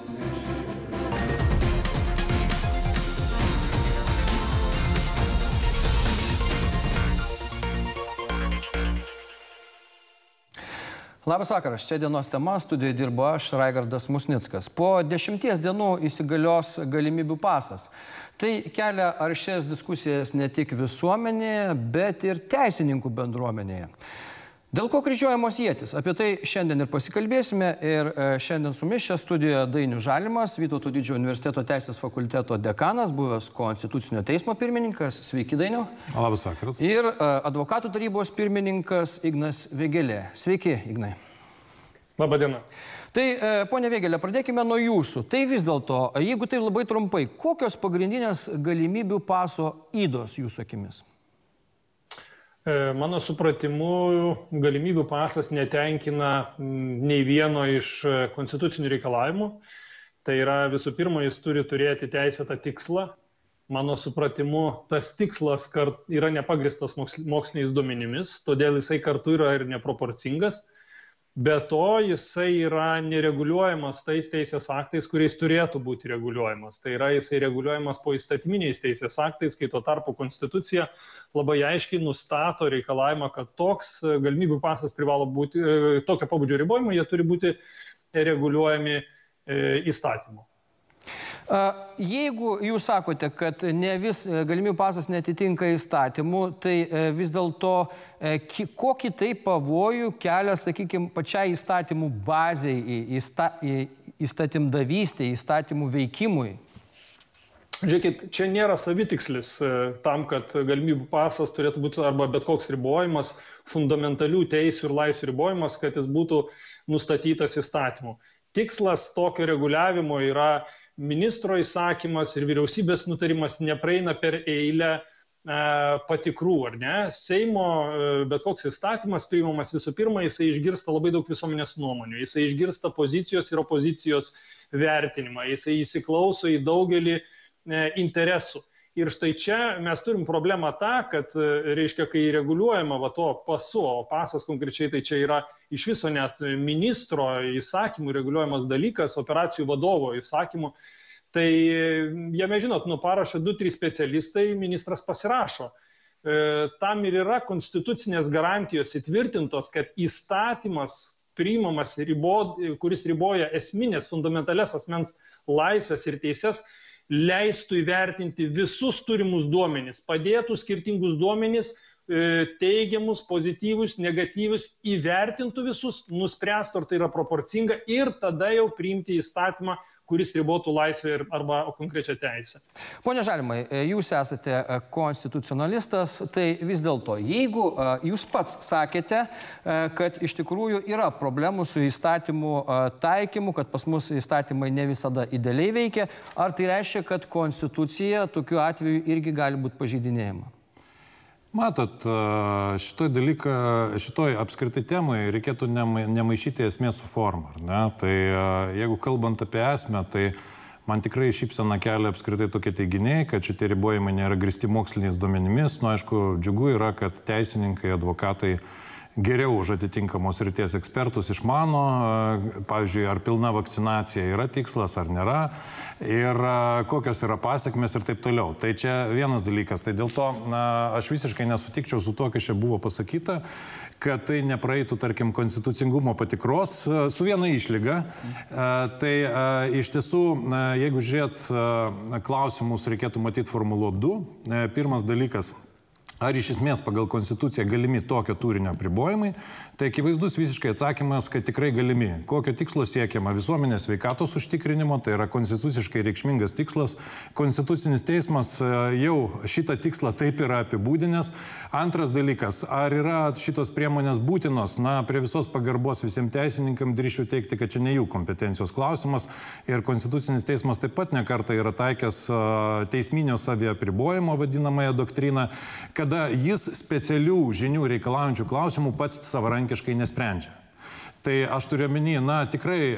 Labas vakaras, čia dienos tema, studijoje dirbo aš, Raigardas Musnickas. Po 10 dienų įsigalios galimybių pasas. Tai kelia aršias diskusijas ne tik visuomenėje, bet ir teisininkų bendruomenėje. Dėl ko kryžiuojamos ietis? Apie tai šiandien ir pasikalbėsime. Ir šiandien su mumis čia studijoje Dainius Žalimas, Vytauto Didžiojo universiteto teisės fakulteto dekanas, buvęs Konstitucinio teismo pirmininkas. Sveiki, Dainiau. Labas vakaras. Ir advokatų tarybos pirmininkas Ignas Vėgėlė. Sveiki, Ignai. Labą dieną. Tai, ponia Vėgėlė, pradėkime nuo jūsų. Tai vis dėlto, jeigu tai labai trumpai, kokios pagrindinės galimybių paso ydos jūsų akimis? Mano supratimu, galimybių pasas netenkina nei vieno iš konstitucinių reikalavimų. Tai yra, visų pirma, jis turi turėti teisėtą tikslą. Mano supratimu, tas tikslas yra nepagristas moksliniais duomenimis, todėl jisai kartu yra ir neproporcingas. Be to, jisai yra nereguliuojamas tais teisės aktais, kuriais turėtų būti reguliuojamas. Tai yra, jisai reguliuojamas po įstatyminiais teisės aktais, kai tuo tarpu Konstitucija labai aiškiai nustato reikalavimą, kad toks galimybių pasas privalo būti, tokio pobūdžio ribojimai, jie turi būti reguliuojami įstatymu. Jeigu jūs sakote, kad ne vis galimybių pasas netitinka įstatymų, tai vis dėlto kokį tai pavojų kelia, sakykime, pačiai įstatymų bazei, įstatymdavystei, įstatymų veikimui? Žiūrėkit, čia nėra savitikslis tam, kad galimybių pasas turėtų būti arba bet koks ribojimas, fundamentalių teisių ir laisvių ribojimas, kad jis būtų nustatytas įstatymu. Tikslas tokio reguliavimo yra ministro įsakymas ir vyriausybės nutarimas nepraeina per eilę patikrų, ar ne? Seimo bet koks įstatymas priimamas visų pirma, jisai išgirsta labai daug visuomenės nuomonių, jisai išgirsta pozicijos ir opozicijos vertinimą, jisai įsiklauso į daugelį interesų. Ir štai čia mes turim problemą tą, kad, reiškia, kai reguliuojama to pasu, o pasas konkrečiai tai čia yra iš viso net ministro įsakymų reguliuojamas dalykas, operacijų vadovo įsakymų, tai jame, žinot, parašo 2-3 specialistai, ministras pasirašo. Tam ir yra konstitucinės garantijos įtvirtintos, kad įstatymas priimamas, kuris riboja esminės, fundamentales asmens laisvės ir teises, leistų įvertinti visus turimus duomenis, padėtų skirtingus duomenis, teigiamus, pozityvus, negatyvus, įvertintų visus, nuspręstų, ar tai yra proporcinga ir tada jau priimti įstatymą, kuris ribotų laisvę arba konkrečią teisę. Pone Žalimai, jūs esate konstitucionalistas, tai vis dėlto, jeigu jūs pats sakėte, kad iš tikrųjų yra problemų su įstatymų taikymu, kad pas mus įstatymai ne visada idealiai veikia, ar tai reiškia, kad konstitucija tokiu atveju irgi gali būti pažeidinėjama? Matot, šitoj apskritai temai reikėtų nemaišyti esmės su forma. Tai jeigu kalbant apie esmę, tai man tikrai šypseną kelia apskritai tokie teiginiai, kad šitie ribojimai nėra grįsti moksliniais duomenimis. Nu, aišku, džiugu yra, kad teisininkai, advokatai geriau už atitinkamos srities ekspertus išmano, pavyzdžiui, ar pilna vakcinacija yra tikslas ar nėra, ir kokios yra pasiekmes ir taip toliau. Tai čia vienas dalykas. Tai dėl to aš visiškai nesutikčiau su to, kas čia buvo pasakyta, kad tai nepraeitų, tarkim, konstitucingumo patikros su viena išlyga. Tai iš tiesų, jeigu žiūrėt klausimus, reikėtų matyti formuluot du. Pirmas dalykas. Ar iš esmės pagal konstituciją galimi tokio turinio apribojimai, tai akivaizdus visiškai atsakymas, kad tikrai galimi. Kokio tikslo siekiama? Visuomenės sveikatos užtikrinimo, tai yra konstituciškai reikšmingas tikslas. Konstitucinis teismas jau šitą tikslą taip yra apibūdinęs. Antras dalykas, ar yra šitos priemonės būtinos? Na, prie visos pagarbos visiems teisininkams drįšiu teigti, kad čia ne jų kompetencijos klausimas. Ir Konstitucinis teismas taip pat nekartą yra taikęs teisminio saviapribojimo vadinamąją doktriną, kada jis specialių žinių reikalaujančių klausimų pats savarankiškai nesprendžia. Tai aš turiu omeny, na, tikrai,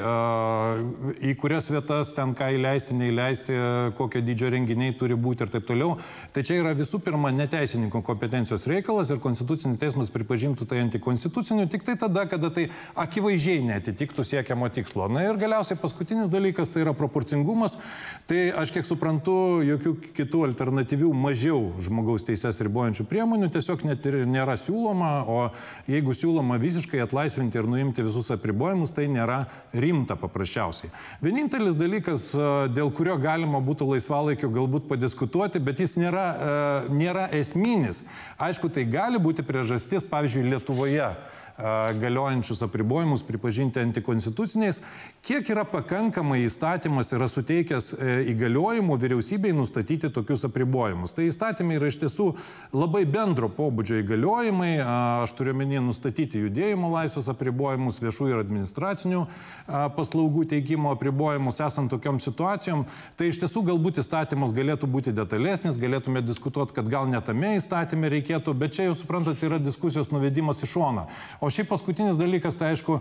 į kurias vietas ten ką įleisti, neįleisti, kokio dydžio renginiai turi būti ir taip toliau. Tai čia yra visų pirma neteisininko kompetencijos reikalas ir Konstitucinis teismas pripažintų tai antikonstituciniu tik tai tada, kada tai akivaizdžiai neatitiktų siekiamo tikslo. Na ir galiausiai paskutinis dalykas tai yra proporcingumas. Tai aš kiek suprantu, jokių kitų alternatyvių mažiau žmogaus teises ribojančių priemonių tiesiog net ir nėra siūloma, o jeigu siūloma visiškai atlaisvinti ir nuimti visus apribojimus, tai nėra rimta paprasčiausiai. Vienintelis dalykas, dėl kurio galima būtų laisvalaikiu galbūt padiskutuoti, bet jis nėra esminis. Aišku, tai gali būti priežastis, pavyzdžiui, Lietuvoje galiojančius apribojimus pripažinti antikonstituciniais, kiek yra pakankamai įstatymas yra suteikęs įgaliojimų vyriausybei nustatyti tokius apribojimus. Tai įstatymai yra iš tiesų labai bendro pobūdžio įgaliojimai, aš turiu omeny nustatyti judėjimo laisvės apribojimus, viešų ir administracinių paslaugų teikimo apribojimus, esant tokiom situacijom. Tai iš tiesų galbūt įstatymas galėtų būti detalesnis, galėtume diskutuoti, kad gal netame įstatyme reikėtų, bet čia jau suprantat, yra diskusijos nuvedimas į šoną. O šiaip paskutinis dalykas, tai aišku,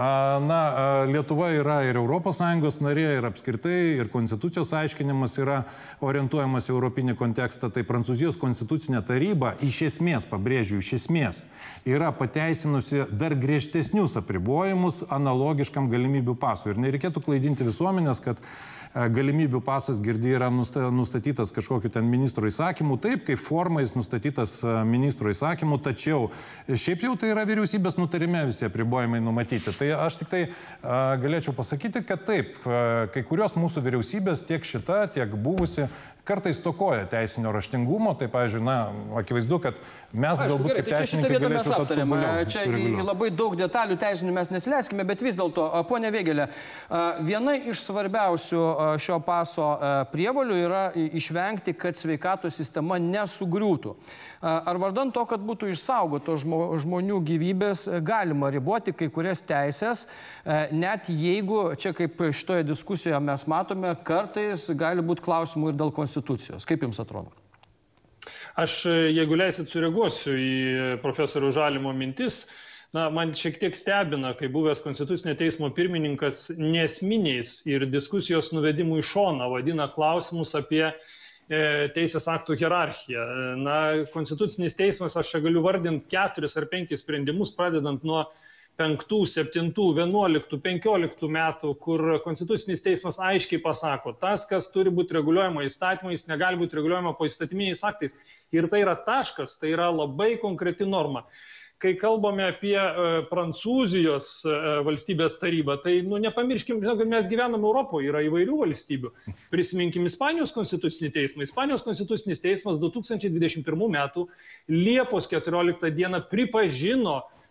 Lietuva yra ir ES narė, ir apskritai, ir konstitucijos aiškinimas yra orientuojamas į europinį kontekstą. Tai Prancūzijos konstitucinė taryba iš esmės, pabrėžiu, iš esmės, yra pateisinusi dar griežtesnius apribojimus analogiškam galimybių pasui. Ir nereikėtų klaidinti visuomenės, kad galimybių pasas girdi yra nustatytas kažkokiu ten ministro įsakymu, taip, kaip formais nustatytas ministro įsakymu, tačiau šiaip jau tai yra vyriausybės nutarime visi apribojimai numatyti. Tai aš tik tai galėčiau pasakyti, kad taip, kai kurios mūsų vyriausybės, tiek šita, tiek buvusi, kartais stokoja teisinio raštingumo, tai, pavyzdžiui, akivaizdu, kad mes galbūt kaip teisininkai galėčiau to tobuliau. Čia į labai daug detalių teisinių mes nesileiskime, bet vis dėlto, ponia Vėgėlė, viena iš svarbiausių šio paso prievolių yra išvengti, kad sveikatos sistema nesugriūtų. Ar vardan to, kad būtų išsaugotos žmonių gyvybės, galima riboti kai kurias teisės, net jeigu, čia kaip šitoje diskusijoje mes matome, kartais gali būti klausimų ir dėl konstitucijos. Kaip jums atrodo? Aš, jeigu leisit, sureaguosiu į profesorių Žalimo mintis. Man šiek tiek stebina, kai buvęs Konstitucinio teismo pirmininkas nesminiais ir diskusijos nuvedimų į šoną vadina klausimus apie teisės aktų hierarchiją. Konstitucinis teismas, aš čia galiu vardinti 4 ar 5 sprendimus, pradedant nuo 5, 7, 11, 15 metų, kur Konstitucinis teismas aiškiai pasako, tas, kas turi būti reguliuojama įstatymais, negali būti reguliuojama poįstatyminiais aktais. Ir tai yra taškas, tai yra labai konkreti norma. Kai kalbame apie Prancūzijos valstybės tarybą, tai nepamirškim, kad mes gyvename Europoje, yra įvairių valstybių. Prisiminkim Ispanijos konstitucinį teismą. Ispanijos konstitucinis teismas 2021 metų Liepos 14 dieną pripažino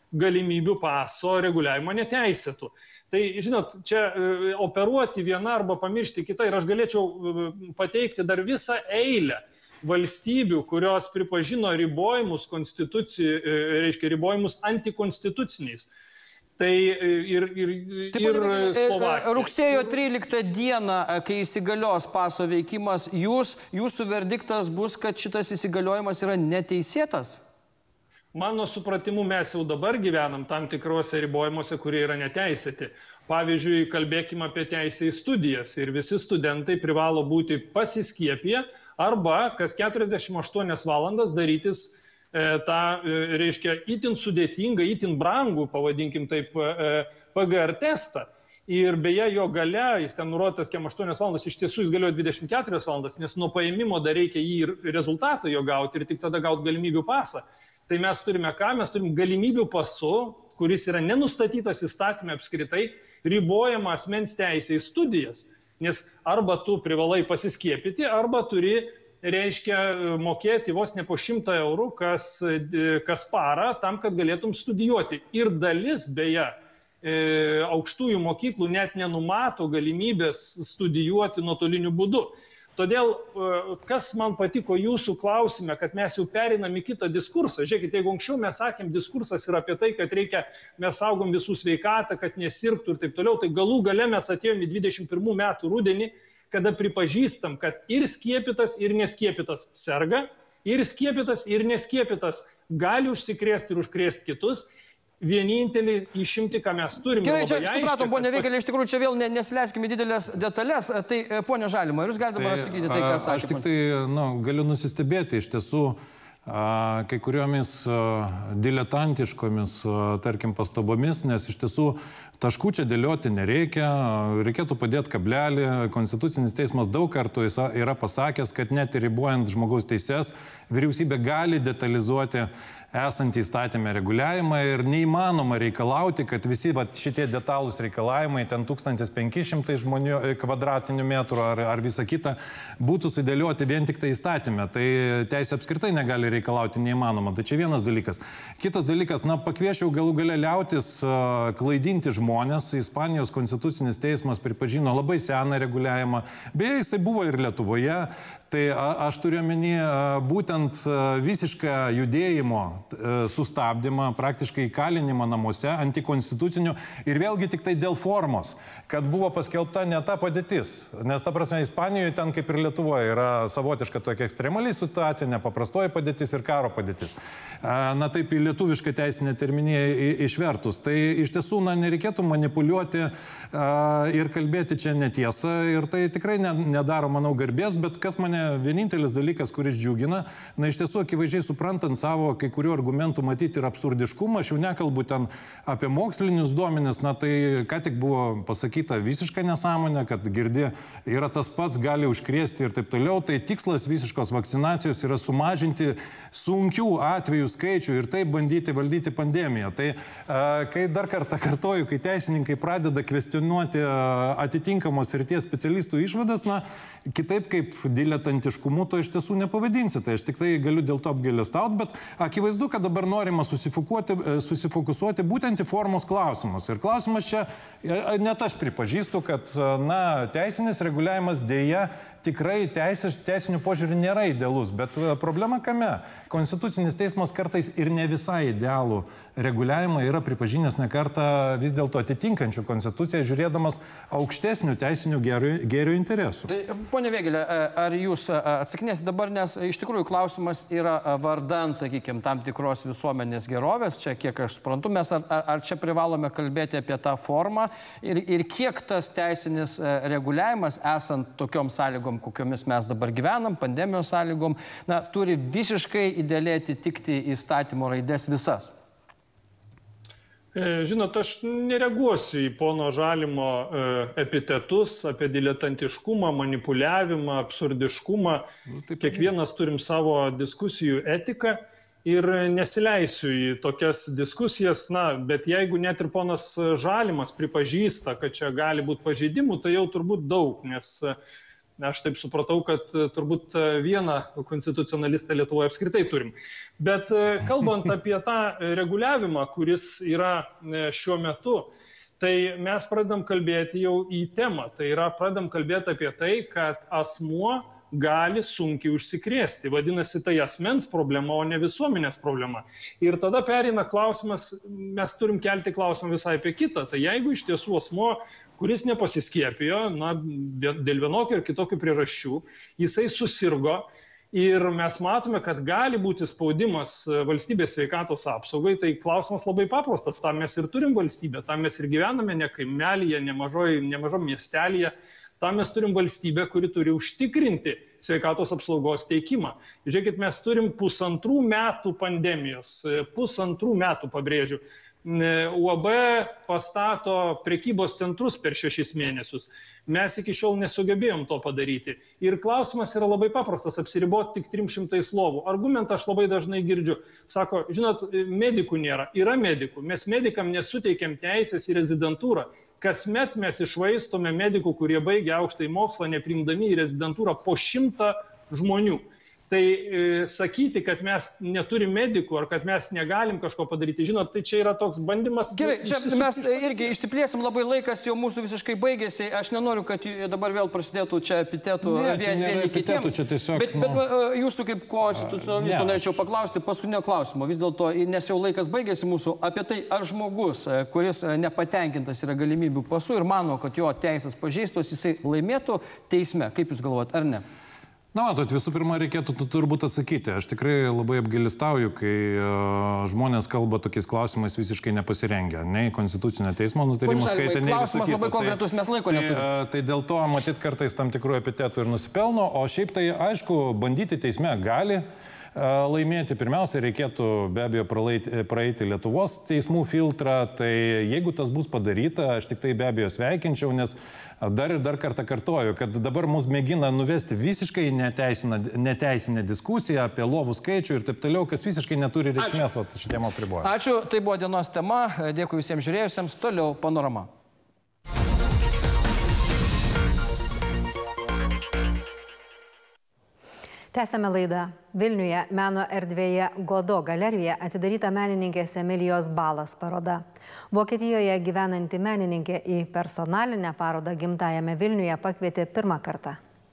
galimybių paso reguliavimo neteisėtų. Tai, žinot, čia operuoti vieną arba pamiršti kitą ir aš galėčiau pateikti dar visą eilę valstybių, kurios pripažino ribojimus reiškia ribojimus antikonstituciniais. Tai ir Slovakija. Rugsėjo 13 dieną, kai įsigalios paso veikimas, jūsų verdiktas bus, kad šitas įsigaliojimas yra neteisėtas? Mano supratimu, mes jau dabar gyvenam tam tikrose ribojimuose, kurie yra neteisėti. Pavyzdžiui, kalbėkime apie teisę į studijas ir visi studentai privalo būti pasiskiepiję arba kas 48 valandas darytis tą, reiškia, itin sudėtingą, itin brangų, pavadinkim taip, PGR testą. Ir beje, jo gale, jis ten nurodytas 8 valandas, iš tiesų jis galioja 24 valandas, nes nuo paėmimo dar reikia jį ir rezultatą jo gauti ir tik tada gauti galimybių pasą. Tai mes turime ką? Mes turime galimybių pasu, kuris yra nenustatytas įstatymė apskritai, ribojama asmens teisė į studijas. Nes arba tu privalai pasiskiepyti, arba turi, reiškia, mokėti vos ne po 100 eurų kas parą tam, kad galėtum studijuoti. Ir dalis, beje, aukštųjų mokyklų net nenumato galimybės studijuoti nuotoliniu būdu. Todėl, kas man patiko jūsų klausime, kad mes jau perinam į kitą diskursą. Žiūrėkite, jeigu anksčiau mes sakėm, diskursas yra apie tai, kad mes saugom visų sveikatą, kad nesirgtų ir taip toliau, tai galų gale mes atėjom į 21 metų rudenį, kada pripažįstam, kad ir skiepytas, ir neskiepytas serga, ir skiepytas, ir neskiepytas gali užsikrėsti ir užkrėsti kitus. Vienintelį išimti, ką mes turime. Gerai, čia supratom, ponia Vėgėlė, iš tikrųjų čia vėl nesileiskime didelės detalės. Tai, ponia Žalimo, jūs galite dabar atsakyti tai, ką sakė? Aš tik tai galiu nusistebėti, iš tiesų, kai kuriomis diletantiškomis, tarkim, pastabomis, nes iš tiesų taškų čia dėlioti nereikia, reikėtų padėti kablelį. Konstitucinis teismas daug kartų yra pasakęs, kad net ribojant žmogaus teises, vyriausybė gali detalizuoti esantį įstatymę reguliavimą ir neįmanoma reikalauti, kad visi šitie detalūs reikalavimai, ten 1500 žmonių kvadratinių metrų ar visa kita, būtų sudėlioti vien tik tai įstatymę. Tai teisė apskritai negali reikalauti, neįmanoma. Tai čia vienas dalykas. Kitas dalykas, pakviečiau galų gale liautis klaidinti žmonės. Ispanijos konstitucinis teismas pripažino labai seną reguliavimą. Beje, jisai buvo ir Lietuvoje. Tai aš turiu omeny būtent visišką judėjimo sustabdymą, praktiškai įkalinimą namuose, antikonstitucinių ir vėlgi tik tai dėl formos, kad buvo paskelbta ne ta padėtis. Nes ta prasme, Ispanijoje ten kaip ir Lietuvoje yra savotiška tokia ekstremali situacija, nepaprastoji padėtis ir karo padėtis. Na taip į lietuvišką teisinę terminiją išvertus. Tai iš tiesų nereikėtų manipuliuoti ir kalbėti čia netiesą ir tai tikrai nedaro, manau, garbės, bet kas mane vienintelis dalykas, kuris džiugina, iš tiesų akivaizdžiai suprantant savo kai kurių argumentų matyti ir absurdiškumą, aš jau nekalbu ten apie mokslinius duomenis, tai ką tik buvo pasakyta visiška nesąmonė, kad girdi yra tas pats, gali užkrėsti ir taip toliau, tai tikslas visiškos vakcinacijos yra sumažinti sunkių atvejų skaičių ir taip bandyti valdyti pandemiją. Tai kai dar kartą kartoju, kai teisininkai pradeda kvestionuoti atitinkamos srities specialistų išvadas, kitaip kaip diletantiškumu, to iš tiesų nepavadinsi. Tai aš tik tai galiu dėl to apgailestauti, bet akivaizdu, kad dabar norima susifokusuoti būtent į formos klausimus. Ir klausimas čia, net aš pripažįstu, kad teisinis reguliavimas dėja tikrai teisinių požiūrių nėra idealus, bet problema kame? Konstitucinis teismas kartais ir ne visai idealų reguliavimą yra pripažinęs ne kartą vis dėlto atitinkančių konstituciją, žiūrėdamas aukštesnių teisinių gėrio interesų. Tai, ponia Vėgėlė, ar jūs atsakinėsite dabar, nes iš tikrųjų klausimas yra vardan, sakykime, tam tikros visuomenės gerovės, čia kiek aš suprantu, mes ar čia privalome kalbėti apie tą formą ir kiek tas teisinis reguliavimas, esant tokiom sąlygom, kokiomis mes dabar gyvenam, pandemijos sąlygom, turi visiškai idealiai atitikti įstatymo raidės visas. Žinot, aš nereaguosiu į pono Žalimo epitetus apie diletantiškumą, manipuliavimą, absurdiškumą. Kiekvienas turim savo diskusijų etiką ir nesileisiu į tokias diskusijas, bet jeigu net ir ponas Žalimas pripažįsta, kad čia gali būti pažeidimų, tai jau turbūt daug, nes Aš taip supratau, kad turbūt vieną konstitucionalistą Lietuvoje apskritai turim. Bet kalbant apie tą reguliavimą, kuris yra šiuo metu, tai mes pradedam kalbėti jau į temą. Tai yra, pradedam kalbėti apie tai, kad asmuo gali sunkiai užsikrėsti. Vadinasi, tai asmens problema, o ne visuomenės problema. Ir tada pereina klausimas, mes turim kelti klausimą visai apie kitą. Tai jeigu iš tiesų asmuo, kuris nepasiskiepijo, dėl vienokių ir kitokių priežasčių, jisai susirgo ir mes matome, kad gali būti spaudimas valstybės sveikatos apsaugai, tai klausimas labai paprastas. Tam mes ir turim valstybę, tam mes ir gyvename ne kaimelyje, nemažom miestelėje. Tam mes turim valstybę, kuri turi užtikrinti sveikatos apsaugos teikimą. Žiūrėkit, mes turim 1,5 metų pandemijos, 1,5 metų pabrėžiu. UAB pastato prekybos centrus per 6 mėnesius. Mes iki šiol nesugebėjom to padaryti. Ir klausimas yra labai paprastas, apsiriboti tik 300 lovų. Argumentą aš labai dažnai girdžiu. Sako, žinot, medikų nėra. Yra medikų. Mes medikam nesuteikiam teisės į rezidentūrą. Kasmet mes išvaistome medikų, kurie baigia aukštąjį mokslą, nepriimdami į rezidentūrą po 100 žmonių. Tai sakyti, kad mes neturim medikų ar kad mes negalim kažko padaryti, žinot, tai čia yra toks bandymas... Gerai, čia mes irgi išsiplėsim, labai laikas jau mūsų visiškai baigėsi. Aš nenoriu, kad dabar vėl prasidėtų čia epitetų vieni kitiems. Bet jūsų kaip konstitucionalisto norėčiau paklausti paskutinio klausimo. Vis dėlto, nes jau laikas baigėsi mūsų, apie tai, ar žmogus, kuris nepatenkintas yra galimybių pasu ir mano, kad jo teisės pažeistos, jisai laimėtų teisme. Kaip jūs galvojat, ar ne? Na, matot, visų pirma, reikėtų turbūt atsakyti. Aš tikrai labai apgailestauju, kai žmonės kalba tokiais klausimais visiškai nepasirengę. Nei Konstitucinio teismo nutarimų skaitė, nei visų kitų. Labai konkretus, mes laiko neturime. Tai dėl to, matyt, kartais tam tikrų epitetų ir nusipelno, o šiaip tai, aišku, bandyti teisme gali laimėti. Pirmiausia, reikėtų be abejo praeiti Lietuvos teismų filtrą. Tai jeigu tas bus padaryta, aš tik tai be abejo sveikinčiau, nes dar kartą kartoju, kad dabar mus mėgina nuvesti visiškai neteisinę diskusiją apie lovų skaičių ir taip toliau, kas visiškai neturi reikšmės šitiem apribojimam. Ačiū, tai buvo dienos tema. Dėkui visiems žiūrėjusiems. Toliau Panorama. Tęsiame laidą. Vilniuje meno erdvėje Godo galerijoje atidaryta menininkės Emilijos Balas paroda. Vokietijoje gyvenanti menininkė į personalinę parodą gimtajame Vilniuje pakvietė pirmą kartą.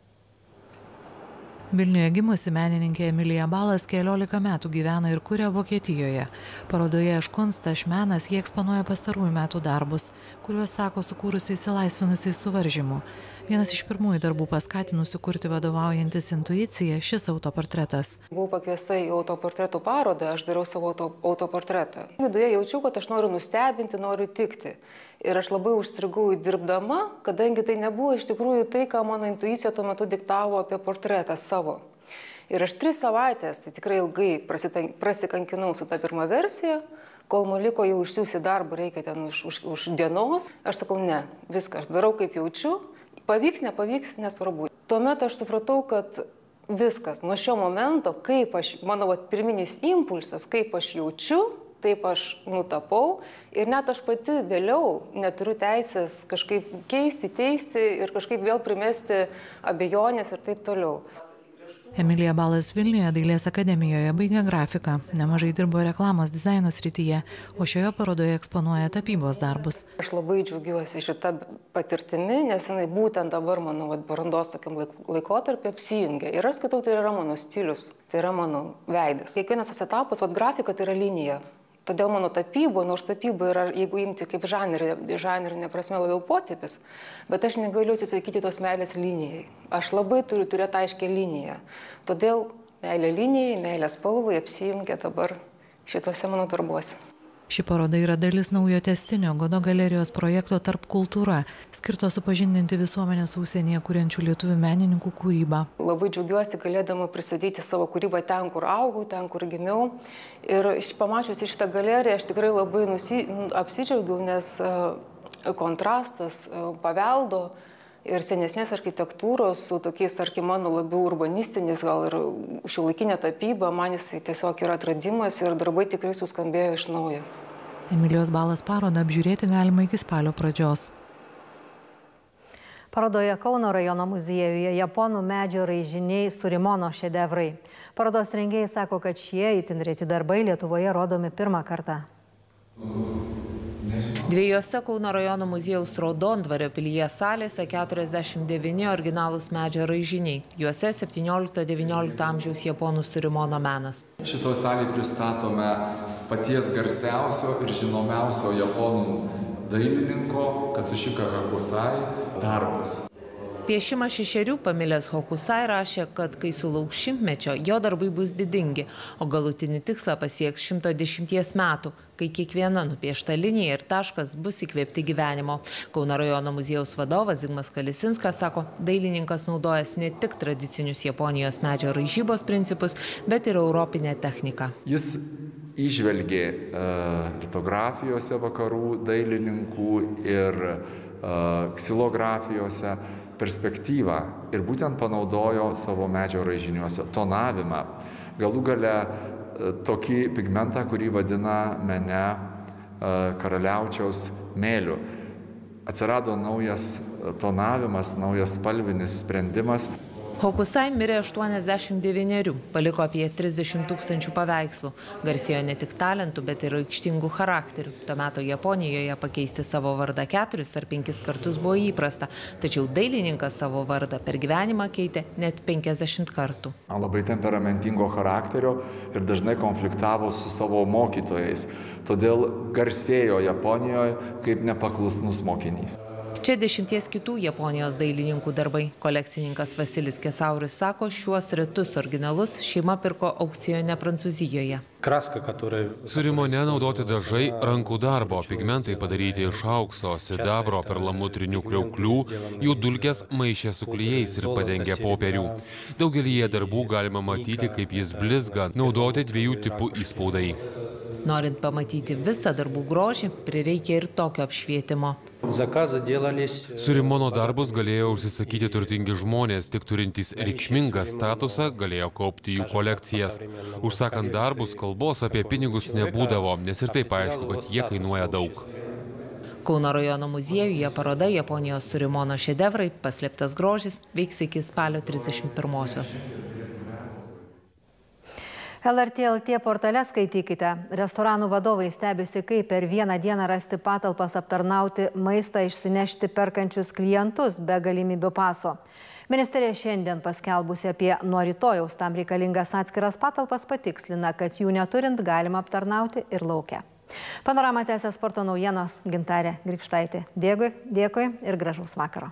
Vilniuje gimusi menininkė Emilija Balas 14 metų gyvena ir kuria Vokietijoje. Parodoje Škunsta Šmenas jie eksponuoja pastarųjų metų darbus, kuriuos sako sukūrusi įsilaisvinusiai suvaržymų. Vienas iš pirmųjų darbų paskatinusių kurti vadovaujantis intuicija šis autoportretas. Buvau pakviesta į autoportretų parodą, aš dariau savo autoportretą. Viduje jaučiau, kad aš noriu nustebinti, noriu tikti. Ir aš labai užstrigau dirbdama, kadangi tai nebuvo iš tikrųjų tai, ką mano intuicija tuo metu diktavo apie portretą savo. Ir aš 3 savaitės, tai tikrai ilgai prasikankinau su ta pirma versija, kol man liko jau išsiųsti darbą, reikia ten už dienos. Aš sakau, ne, viską, aš darau kaip jaučiu, pavyks, nepavyks, nesvarbu. Tuomet aš supratau, kad viskas, nuo šio momento, kaip aš, mano pirminis impulsas, kaip aš jaučiu, taip aš nutapau ir net aš pati vėliau neturiu teisės kažkaip keisti, teisti ir kažkaip vėl primesti abejonės ir taip toliau. Emilija Balas Vilniuje Dailės akademijoje baigė grafiką, nemažai dirbo reklamos dizaino srityje, o šioje parodoje eksponuoja tapybos darbus. Aš labai džiaugiuosi šitą patirtimi, nes jinai būtent dabar mano brandos tokiam laikotarpį apsijungia. Ir aš skaitau, tai yra mano stilius, tai yra mano veidas. Kiekvienas etapas, grafika tai yra linija. Todėl mano tapyba, nors tapyba yra, jeigu imti kaip žanrinė prasme labiau potipis, bet aš negaliu atsisakyti tos meilės linijai. Aš labai turiu turėti aiškę liniją. Todėl meilė linijai, meilė spalvai apsijungia dabar šitose mano darbuose. Ši paroda yra dalis naujo tęstinio Godo galerijos projekto Tarp kultūra, skirto supažindinti visuomenę su užsienyje kuriančių lietuvių menininkų kūrybą. Labai džiaugiuosi galėdama pristatyti savo kūrybą ten, kur augau, ten, kur gimiau. Ir pamačiusi šitą galeriją, aš tikrai labai apsidžiaugiau, nes kontrastas paveldo ir senesnės architektūros su tokiais, tarkim, mano labiau urbanistinis, gal ir šiuolaikinė tapyba, man jis tiesiog yra atradimas ir darbai tikrai suskambėjo iš naujo. Emilijos Balas parodą apžiūrėti galima iki spalio pradžios. Parodoje Kauno rajono muziejuje japonų medžio raižiniai Surimono šedevrai. Parodos rengėjai sako, kad šie itin reti darbai Lietuvoje rodomi pirmą kartą. Dviejose Kauno rajono muziejaus Raudondvario pilyje salėse 49 originalūs medžio raižiniai. Juose 17–19 amžiaus japonų Surimono menas. Šitoje salėje pristatome paties garsiausio ir žinomiausio japonų dailininko Katsushika Hokusai darbus. Piešimą 6 pamilęs Hokusai rašė, kad kai sulauks 100-mečio, jo darbai bus didingi, o galutinį tikslą pasieks 110 metų, kai kiekviena nupiešta linija ir taškas bus įkvėpti gyvenimo. Kauno rajono muziejaus vadovas Zigmas Kalisinskas sako, dailininkas naudojas ne tik tradicinius Japonijos medžio raižybos principus, bet ir europinę techniką. Jis įžvelgė litografijose vakarų dailininkų ir ksilografijose perspektyvą ir būtent panaudojo savo medžio raižiniuose tonavimą. Galų gale tokį pigmentą, kurį vadina mene karaliaučiaus mėliu. Atsirado naujas tonavimas, naujas spalvinis sprendimas. Hokusai mirė 89, paliko apie 30 000 paveikslų. Garsėjo ne tik talentų, bet ir aikštingų charakterių. Tuo metu Japonijoje pakeisti savo vardą 4 ar 5 kartus buvo įprasta, tačiau dailininkas savo vardą per gyvenimą keitė net 50 kartų. Labai temperamentingo charakterio ir dažnai konfliktavo su savo mokytojais. Todėl garsėjo Japonijoje kaip nepaklusnus mokinys. Čia 10 kitų Japonijos dailininkų darbai. Kolekcininkas Vasilis Kesauris sako, šiuos retus originalus šeima pirko aukcione Prancūzijoje. Surimone naudoti dažai rankų darbo, pigmentai padaryti iš aukso, sidabro, perlamutrinių kriauklių, jų dulkės maišė su klijais ir padengė popierių. Daugelyje darbų galima matyti, kaip jis blizga, naudoti 2 tipų įspaudai. Norint pamatyti visą darbų grožį, prireikia ir tokio apšvietimo. Surimono darbus galėjo užsisakyti turtingi žmonės, tik turintys reikšmingą statusą galėjo kaupti jų kolekcijas. Užsakant darbus, kalbos apie pinigus nebūdavo, nes ir taip aišku, kad jie kainuoja daug. Kauno rajono muziejuje paroda Japonijos Surimono šedevrai paslėptas grožis veiks iki spalio 31-osios. LRT LT portale skaitykite. Restoranų vadovai stebisi, kaip per vieną dieną rasti patalpas aptarnauti maistą išsinešti perkančius klientus be galimybių paso. Ministerija šiandien paskelbusi apie nuo rytojaus tam reikalingas atskiras patalpas patikslina, kad jų neturint galima aptarnauti ir lauke. Panoramą tęsia sporto naujienos Gintarė Grikštaitė. Dėkui ir gražaus vakaro.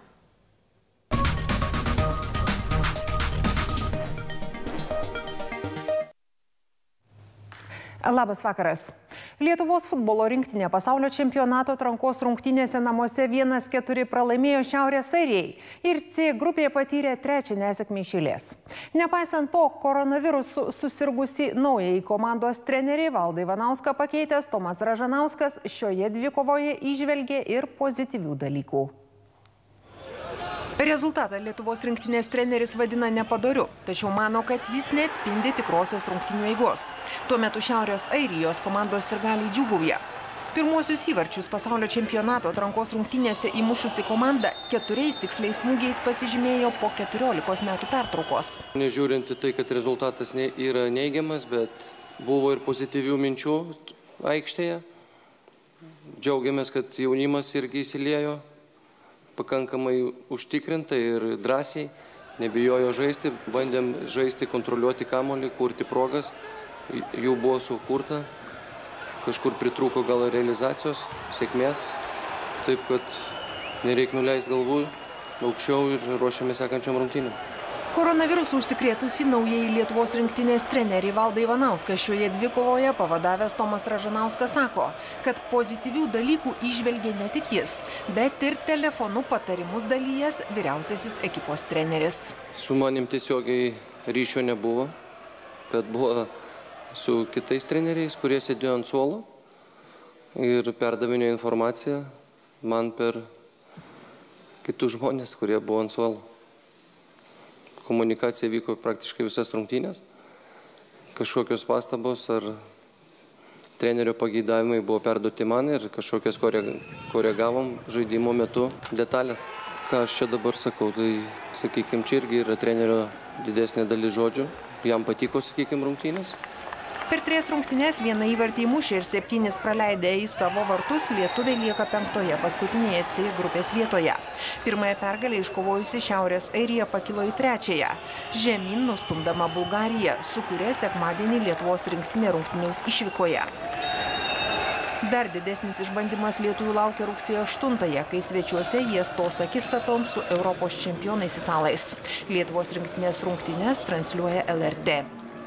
Labas vakaras. Lietuvos futbolo rinktinė pasaulio čempionato atrankos rungtynėse namuose 1-4 pralaimėjo Šiaurės Airijai ir C grupėje patyrė 3. nesėkmę iš eilės. Nepaisant to, koronavirusu susirgusi naujai komandos treneriai Valdą Ivanauską pakeitęs Tomas Ražanauskas šioje dvikovoje įžvelgė ir pozityvių dalykų. Rezultatą Lietuvos rinktinės treneris vadina nepadoriu, tačiau mano, kad jis neatspindi tikrosios rungtynių eigos. Tuo metu Šiaurės Airijos komandos sirgaliai džiūgauja. Pirmuosius įvarčius pasaulio čempionato atrankos rungtynėse įmušusi komanda 4 tiksliais smūgiais pasižymėjo po 14 metų pertraukos. Nežiūrint į tai, kad rezultatas yra neigiamas, bet buvo ir pozityvių minčių aikštėje. Džiaugiamės, kad jaunimas irgi įsiliejo pakankamai užtikrintai ir drąsiai, nebijojo žaisti, bandėm žaisti, kontroliuoti kamuolį, kurti progas, jų buvo sukurta, kažkur pritrūko gal realizacijos, sėkmės, taip kad nereik nuleisti galvų aukščiau ir ruošiame sekančiom rungtynėm. Koronavirusų užsikrėtusi naujai Lietuvos rinktinės trenerį Valdą Ivanauską šioje dvikovoje pavadavęs Tomas Ražanauskas sako, kad pozityvių dalykų įžvelgė ne tik jis, bet ir telefonu patarimus dalijęs vyriausiasis ekipos treneris. Su manim tiesiogiai ryšio nebuvo, bet buvo su kitais treneriais, kurie sėdėjo ant suolo ir perdavinėjo informaciją man per kitus žmonės, kurie buvo ant suolo. Komunikacija vyko praktiškai visas rungtynės. Kažkokios pastabos ar trenerio pageidavimai buvo perduoti man ir kažkokias koregavom žaidimo metu detalės. ką aš čia dabar sakau, tai, sakykime, čia irgi yra trenerio didesnė dalis žodžių. Jam patiko, sakykime, rungtynės. Per 3 rungtynes 1 įvartį įmušė ir 7 praleidę į savo vartus, lietuviai lieka 5-oje, paskutinėje C grupės vietoje. Pirmąją pergalę iškovojusi Šiaurės Airija pakilo į 3-ąją. Žemyn nustumdama Bulgariją, su kuria sekmadienį Lietuvos rinktinė rungtyniaus išvykoje. Dar didesnis išbandymas lietuvių laukia rugsėjo 8-ąją, kai svečiuose jie stos akistaton su Europos čempionais italais. Lietuvos rinktinės rungtynes transliuoja LRT.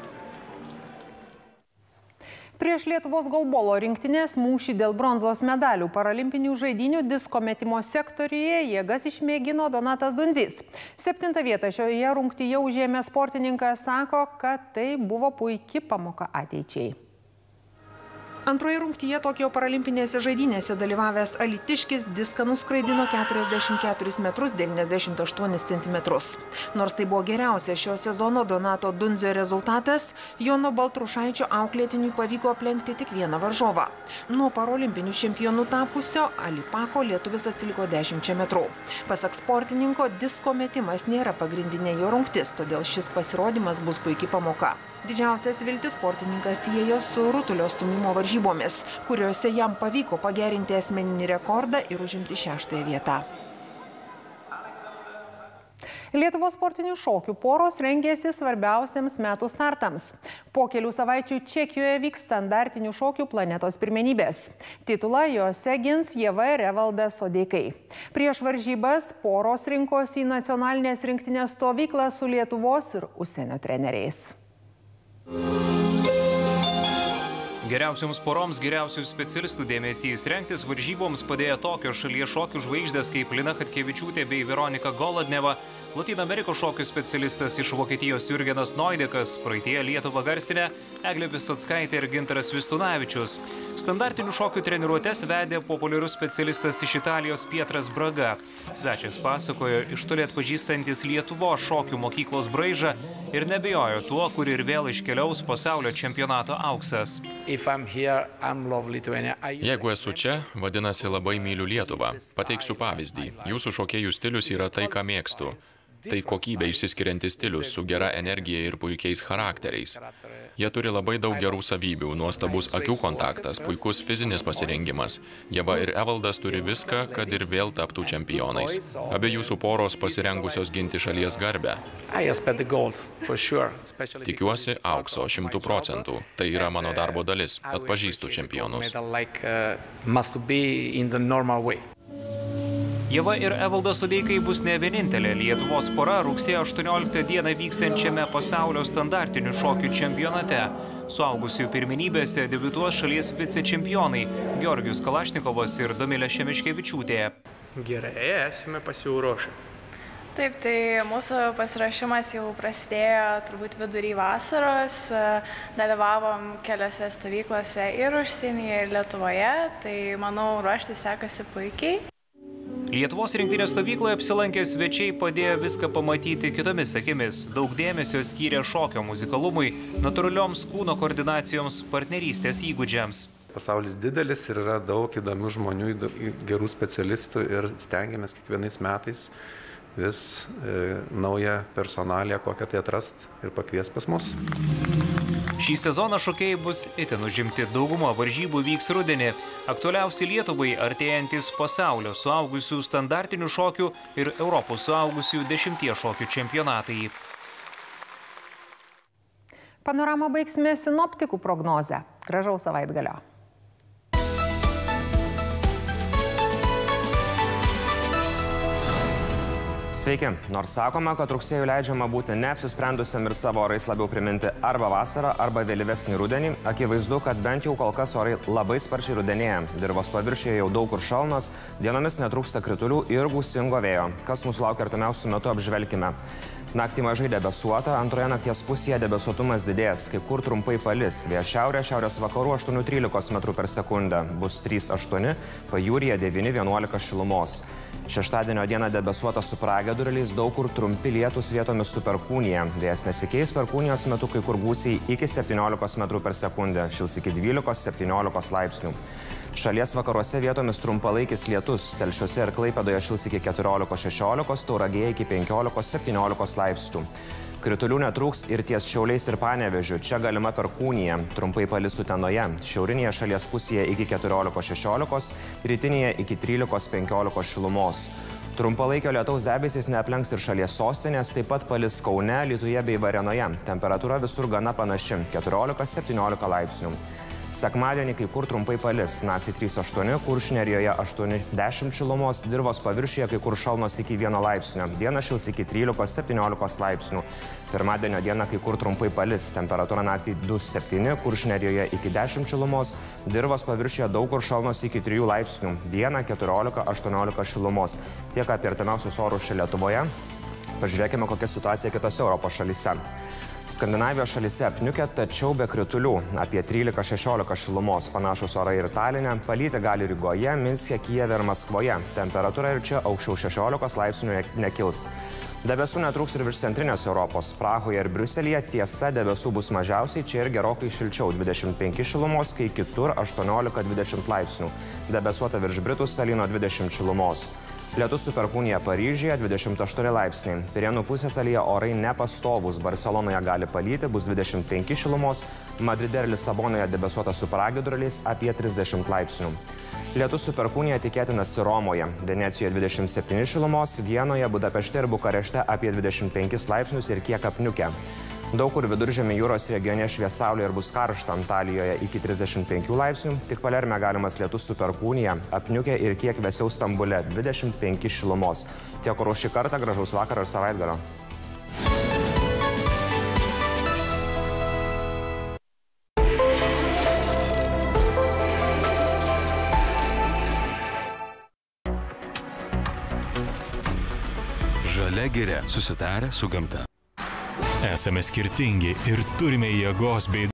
Prieš Lietuvos golbolo rinktinės mūšį dėl bronzos medalių paralimpinių žaidynių disko metimo sektoriuje jėgas išmėgino Donatas Dundzys. 7. vietą šioje rungtyje užėmė sportininkas sako, kad tai buvo puiki pamoka ateičiai. Antroje rungtyje Tokijo paralimpinėse žaidynėse dalyvavęs alytiškis diską nuskraidino 44 metrus 98 centimetrus. Nors tai buvo geriausias šio sezono Donato Dundzio rezultatas, Jono Baltrušaičio auklėtiniui pavyko aplenkti tik vieną varžovą. Nuo paralimpinių čempionų tapusio Alipako lietuvis atsiliko 10 metrų. Pasak sportininko, disko metimas nėra pagrindinė jo rungtis, todėl šis pasirodymas bus puikiai pamoka. Didžiausias viltis sportininkas siejo su rutulio stūmimo varžybomis, kuriuose jam pavyko pagerinti asmeninį rekordą ir užimti 6-ąją vietą. Lietuvos sportinių šokių poros rengėsi svarbiausiams metų startams. Po kelių savaičių Čekijoje vyks standartinių šokių planetos pirmenybės. Titulą jose gins Ieva ir Evaldas Sodeikai. Prieš varžybas poros rinkosi į nacionalinės rinktinės stovyklą su Lietuvos ir užsienio treneriais. Geriausioms poroms geriausių specialistų dėmesys rengtis varžyboms padėjo tokios šalies šokių žvaigždės kaip Lina Chatkevičiūtė bei Veronika Golodneva, Latino Amerikos šokių specialistas iš Vokietijos Jurgenas Noidekas, praeityje Lietuvą garsinę Eglė Visockaitė ir Gintaras Vistunavičius. Standartinių šokių treniruotes vedė populiarus specialistas iš Italijos Pietras Braga. Svečias pasakojo iš toli atpažįstantis Lietuvos šokių mokyklos braižą ir nebijojo tuo, kur ir vėl iškeliaus pasaulio čempionato auksas. Jeigu esu čia, vadinasi labai myliu Lietuvą. Pateiksiu pavyzdį. Jūsų šokėjų stilius yra tai, ką mėgstu. Tai kokybė išsiskiriantis stilius su gera energija ir puikiais charakteriais. Jie turi labai daug gerų savybių, nuostabus akių kontaktas, puikus fizinis pasirengimas. Ieva ir Evaldas turi viską, kad ir vėl taptų čempionais. Abi jūsų poros pasirengusios ginti šalies garbę. Tikiuosi aukso 100%. Tai yra mano darbo dalis. Atpažįstu čempionus. Ieva ir Evaldas Sodeikai bus ne vienintelė Lietuvos pora rugsėjo 18 dieną vyksiančiame pasaulio standartinių šokių čempionate. Suaugusiųjų pirmenybėse debiutuos šalies vicečempionai Georgijus Kalašnikovas ir Domilė Šemeškevičiūtė. Gerai, esame pasiruošę. Taip, tai mūsų pasirašymas jau prasidėjo turbūt vidury vasaros, dalyvavom keliose stovyklose ir užsienyje, ir Lietuvoje, tai manau ruoštis sekasi puikiai. Lietuvos rinktinės stovykloje apsilankę svečiai padėjo viską pamatyti kitomis akimis. Daug dėmesio skyrė šokio muzikalumui, natūralioms kūno koordinacijoms, partnerystės įgūdžiams. Pasaulis didelis ir yra daug įdomių žmonių, gerų specialistų ir stengiamės kiekvienais metais vis naują personaliją, kokią tai atrast ir pakvies pas mus. Šį sezoną šokėjai bus itin užimti. Dauguma varžybų vyks rudenį. Aktualiausi Lietuvai artėjantis pasaulio suaugusių standartinių šokių ir Europos suaugusių 10 šokių čempionatai. Panoramą baigsime sinoptikų prognozę. Gražaus savaitgalio. Sveiki. Nors sakoma, kad rugsėjų leidžiama būti neapsisprendusiam ir savo orais labiau priminti arba vasarą, arba vėlyvesnį rudenį, akivaizdu, kad bent jau kol kas orai labai sparčiai rudenėja. Dirvos paviršiuje jau daug kur šalnos, dienomis netrūksta kritulių ir gūsingo vėjo. Kas mūsų laukia artimiausių metų, apžvelkime. Naktį mažai debesuota, antroje nakties pusėje debesuotumas didės, kai kur trumpai palis. Vėjas šiaurės vakarų 8–13 metrų per sekundę, bus 3–8, pajūryje 9–11 šilumos. Šeštadienio dieną debesuota su pragiedruliais, daug kur trumpi lietūs vietomis su perkūnija. Vėjas nesikeis, perkūnijos metu kai kur gūsiai iki 17 metrų per sekundę, šils iki 12–17 laipsnių. Šalies vakaruose vietomis trumpalaikis lietus, Telšiuose ir Klaipėdoje šils iki 14–16, Tauragėje iki 15–17 laipsnių. Kritulių netrūks ir ties Šiauliais ir Panevėžiu, čia galima perkūnija, trumpai palis Utenoje, šiaurinėje šalies pusėje iki 14–16, rytinėje iki 13–15 šilumos. Trumpalaikio lietaus debesys neaplenks ir šalies sostinės, taip pat palis Kaune, Alytuje bei Varėnoje, temperatūra visur gana panaši, 14–17 laipsnių. Sekmadienį kai kur trumpai palis, naktį 3–8, Kuršių nerijoje 8–10 šilumos, dirvos paviršiuje kai kur šalnos iki 1 laipsnio, dieną šils iki 13–17 laipsnių. Pirmadienio dieną kai kur trumpai palis, temperatūra naktį 2–7, Kuršių nerijoje iki 10 šilumos, dirvos paviršiuje daug kur šalnos iki 3 laipsnių, dieną 14–18 šilumos. Tiek apie artimiausius orus čia Lietuvoje. Pažiūrėkime, kokia situacija kitose Europos šalyse. Skandinavijos šalyse apniukę, tačiau be kritulių, apie 13–16 šilumos, panašus orai ir Taline, palyti gali Rygoje, Minske, Kijeve ir Maskvoje. Temperatūra ir čia aukščiau 16 laipsnių nekils. Debesų netrūks ir virš centrinės Europos. Prahoje ir Briuselyje tiesa debesų bus mažiausiai, čia ir gerokai šilčiau 25 šilumos, kai kitur 18–20 laipsnių. Debesuota virš Britų salyno 20 šilumos. Lietus su perkūnija Paryžiuje 28 laipsniai. Pirėnų pusiasalyje orai nepastovūs. Barcelonoje gali palyti, bus 25 šilumos. Madride ir Lisabonoje debesuota su pragiedruliais apie 30 laipsnių. Lietus su perkūnija tikėtinas ir Romoje. Venecijoje 27 šilumos, Vienoje, Budapešte ir Bukarešte apie 25 laipsnius ir kiek apniukę. Daug kur Viduržemio jūros regione švies saulė ir bus karšta, Antalijoje iki 35 laipsnių, tik Palerme galimas lietus su perkūnija, apniukę ir kiek vėsiau Stambule 25 šilumos. Tiek orų šį kartą, gražaus vakaro ir savaitgalio. Žalia giria, susitarę su gamta. Esame skirtingi ir turime jėgos bei